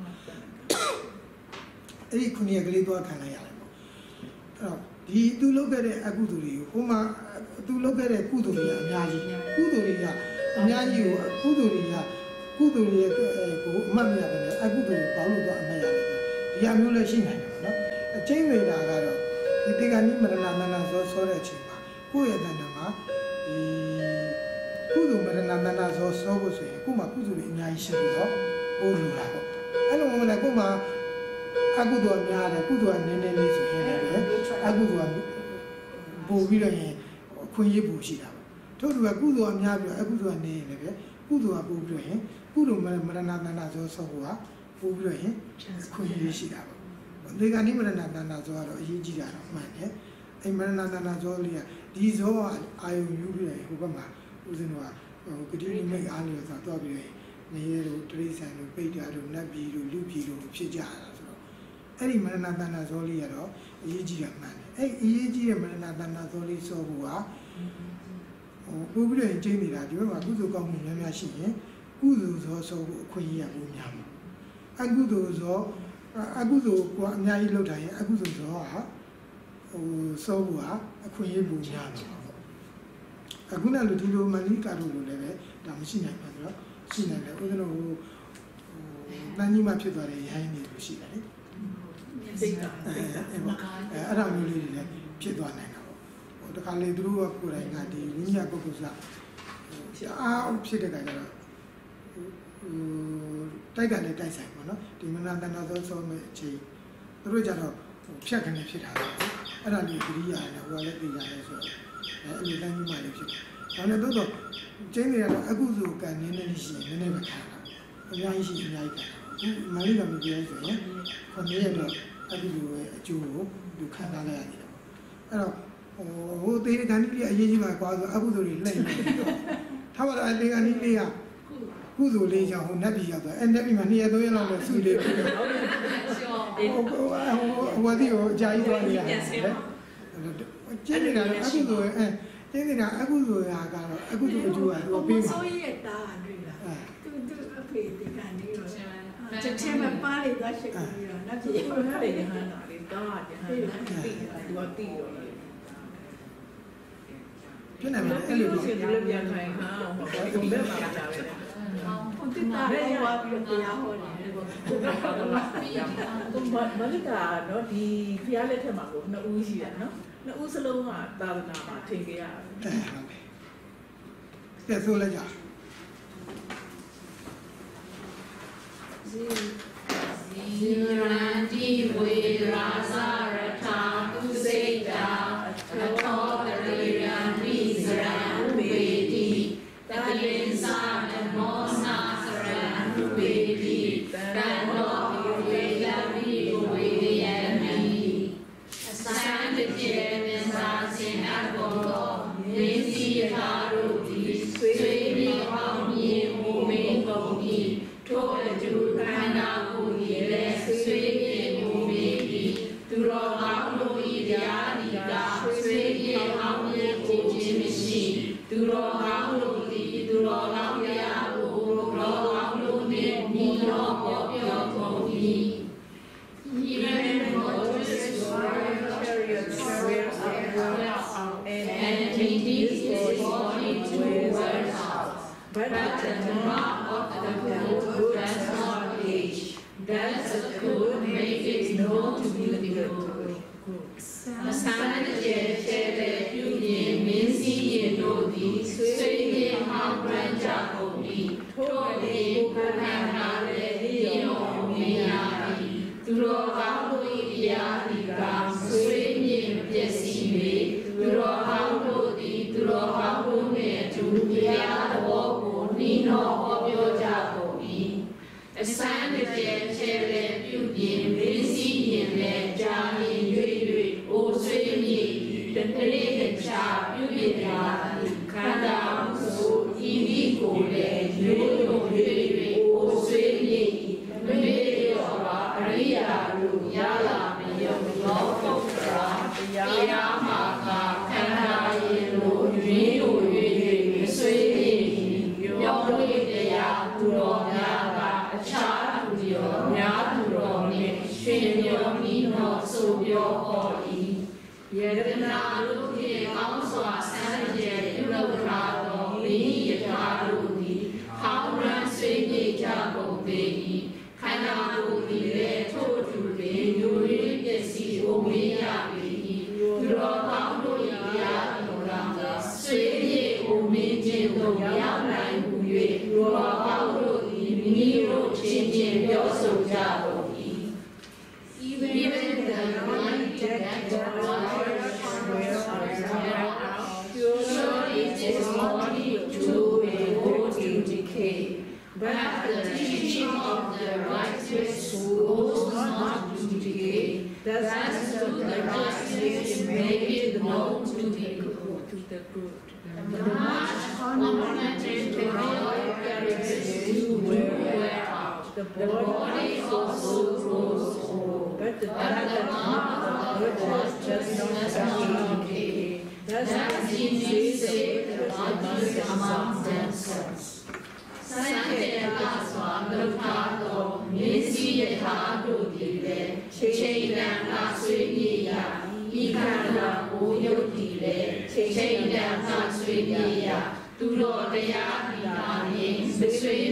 အဲ့ဒီခုနှစ်ရက်ကလေးသွားခံလိုက်ရတယ်ပေါ့အဲ့တော့ဒီသူလုပ်ခဲ့တဲ့အကုသိုလ်တွေကိုဟိုမှာသူလုပ်ခဲ့တဲ့ကုသိုလ်တွေအများကြီးကုသိုလ်တွေကအများကြီးကိုကုသိုလ်တွေကကုသိုလ်ရဲ့ကိုအမှတ်မရဘဲနဲ့အကုသိုလ်ဘာလို့သွားအမှတ်ရလဲဒီအမျိုးလည်းရှိနိုင်တယ်နော်အချင်းနေတာကတော့ဒီတေဂန်နိမရဏနာနာဆိုဆိုတဲ့အချိန်မှာကိုယ့်ရဲ့တဏ္ဍာမှာဒီကုသိုလ်မရဏနာနာဆိုဆိုဖို့ဆိုရင်ကို့မှာကုသိုလ်တွေအများကြီးရှိပြီးတော့ပို့လို့လာပေါ့အဲ့လိုမျိုးနဲ့ကို့မှာအကုသိုလ်များတယ်ကုသိုလ်ကနည်းနည်းလေးဆိုရင်လည်းအကုသိုလ်ကပို့ပြီးတော့ရင်အခွင့်အရေးပို့ရှိတာပေါ့ထို့တူကကုသိုလ်အများပြီးတော့အကုသိုလ်ကနေရင်လည်းကုသိုလ်ကပို့ပြီးတော့ရင်ကုသိုလ်မရဏနာဆိုဆိုဖို့ကပို့ပြီးတော့ရင်အခွင့်အရေးရှိတာပေါ့ဒီကနေ့မရဏနာဆိုတော့အရေးကြီးတာတော့မှန်တယ်အဲ့မရဏနာဆိုလေးကဒီဇောအာယုယူပြီးတယ်ဟိုဘက်မှာဦးဇင်းတို့ကဟိုဂတိနိမိတ်အားလို့ဆိုတော့ပြီးတော့နေရတို့တရိษံတို့ပိဋကတို့နတ်ပြည်တို့လူပြည်တို့ဖြစ်ကြတာဆိုတော့အဲ့ဒီမရဏတဏ္ဍဇောလေးကတော့အရေးကြီးတာမှန်တယ်အဲ့အရေးကြီးတဲ့မရဏတဏ္ဍဇောလေးစောဖို့ကဟိုပို့ပြီးတော့ကျင်းနေတာဒီဘက်မှာကုသိုလ်ကောင်းမှုများများရှိရင်ကုသိုလ်ဇောစောဖို့အခွင့်အရေးရဖို့များမှာအကုသိုလ်ဇောအကုသိုလ်ကအများကြီးလုပ်တာရင်အကုသိုလ်ဇောဟာဟိုစောဖို့ကအခွင့်အရေးပိုများတယ်အခုနလူဒီလိုမနိကာတို့လိုလည်းပဲဒါမရှိနိုင်ပါဘူးရှိနိုင်တယ်ဦးဇင်းတို့ဟိုတန်းကြီးမှဖြစ်သွားတဲ့ရိုင်းနေလို့ရှိတယ်လေစိတ်ကစိတ်ကအဲ့ဒါမျိုးလေးတွေလည်းဖြစ်သွားနိုင်တာပေါ့ဟိုတခါလေသူတို့ကကိုယ်တိုင်ကဒီဝိညာဉ်ပုဂ္ဂိုလ်စားအားဖြစ်တဲ့ကကြတော့ဟိုတိုက်ကန်နဲ့တိုက်ဆိုင်ပေါ့နော်ဒီမနာတနာသောသောမဲ့အချိန်သူတို့ကြတော့ဖြတ်ကနေဖြစ်တာပဲအဲ့ဒါလေးဂရိယာနဲ့ဟိုကလည်းပြည်ရတယ်ဆိုတော့အဲ့ဒီတန်းကြီးမှလည်းဖြစ်တယ်ဒါနဲ့တော့ကျင်းနေရတော့အကုသိုလ်ကနည်းနည်းလေးရှိရင်နည်းနည်းပဲခံတာအများကြီးရှိအများကြီးခံတာမာလိကမပြောဆိုရင်ခொနည်းရတော့အကုသိုလ်ရဲ့အကျိုးကိုသူခံစားလိုက်ရတယ်အဲ့တော့ဟိုတေဂန်ကြီးလေးအရေးကြီးပါကွာဆိုအကုသိုလ်တွေလှည့်နေတယ်ထားပါတော့အတေဂန်ကြီးလေးကကုသိုလ်လေးကြောင့်ဟိုနတ်ပြည်ရောက်သွားအဲ့နတ်ပြည်မှာနှစ်ရက်သုံးရက်လောက်လဲစုလေးပြီးတော့ဟိုဟိုဒီကိုအကြာကြီးသွားနေရတယ်ကျင်းနေတာအကုသိုလ်ရဲ့ကျင်းနေတာအကုသိုလ်ရာကတော့အကုသိုလ်အကျိုးကသူပေးမှာဆိုရဲ့တာတွေ့လားသူသူအဖေဒီကနေတော့ချက်ချင်းမပါလေသွားရှိပြီးတော့နတ်ပြည်ကိုနားလေရဟန်းတာလေတားရဟန်းတာတိတယ်သူကတိတော့လေဖြစ်နေမှာအဲ့လိုမျိုးရှင်လည်းပြန်ခိုင်းခါဟိုဘယ်မှာကြာပဲဟိုတိတာရဲဝါပြီးတရားဟောတယ်ကိုမလိကာနော်ဒီဖျားလက်ထက်မှာကိုနှစ်ဦးရှိတယ်နော်နှစ်ဦးစလုံးကသာသနာမှာထင်ကြရတယ်ကဲဆိုလိုက်ကြ Zirandi Virasarata Kuseta Atotariandi Zaran Vedi Talinsa Mona Saran Vedi Tano Vedi Vedi Asante Mensasin Advogo Nisi Haruti Swedi Hamye Mume Gogi Tola Ju Kana Kuyele Swedi Mume Duro Hamlo Idiadika Swedi Hamye Kujimishi Duro Hamlo Di Duro Hamya Duro Hamlo Ne Nino Kopyo Kogi Even Moses chariots and indeed his body to wear out. But the mark of the good does not age. Does the good make it known to be the good? Asante Chere Yuye Minsi Yenodi, Swede Hamran Jacobi, Tode Kuhanare Dio Miyari, Duro Idiadiga, Swede Yesibe, Duro Hamodi, Duro Hamune, Julia Woko, Nino Obio Jacobi. Asante Chere Yuye Minsi Yene Jani Yui, O Swede, the Tele Cha, Yuya, Kada, so Ivi Kole, Yuyo Yui, O Swede, Mede Aria, Yala, Yoko, Yamaka, Kana, Yuyo, Yui, Swede, Yoya, Turoya, Cha, Yaturo, Shenyo, Nino, Subio, Oi. Yedna, Luki, Kanswa, Sanje, Yulokrado, Lini, Yarudi, Hauran, Swede, Jago, Baby, Kanabu, Le, Totu, Yuri, Yesi, Omiya, Baby, Yurokando, Yuranga, Swede, Omiji, Yamai, Uye, Yurokando, Niro, Chinjin, Yoso, Jago. Even the one that surely it is only to go to decay, but the teaching of the righteous goes not to decay. Thus to the righteous make it known to the good. The march ornamented to all characters to wear out. The body also grows old, but the mouth of the virtuous does not decay. Thus indeed say the bodies among themselves. Sante Aswa Lukado, Nisi Yahado Dile, Chaydan Aswiniya, Ikana Uyo Dile, Chaydan Aswiniya, Duro Dea Dani, Beswe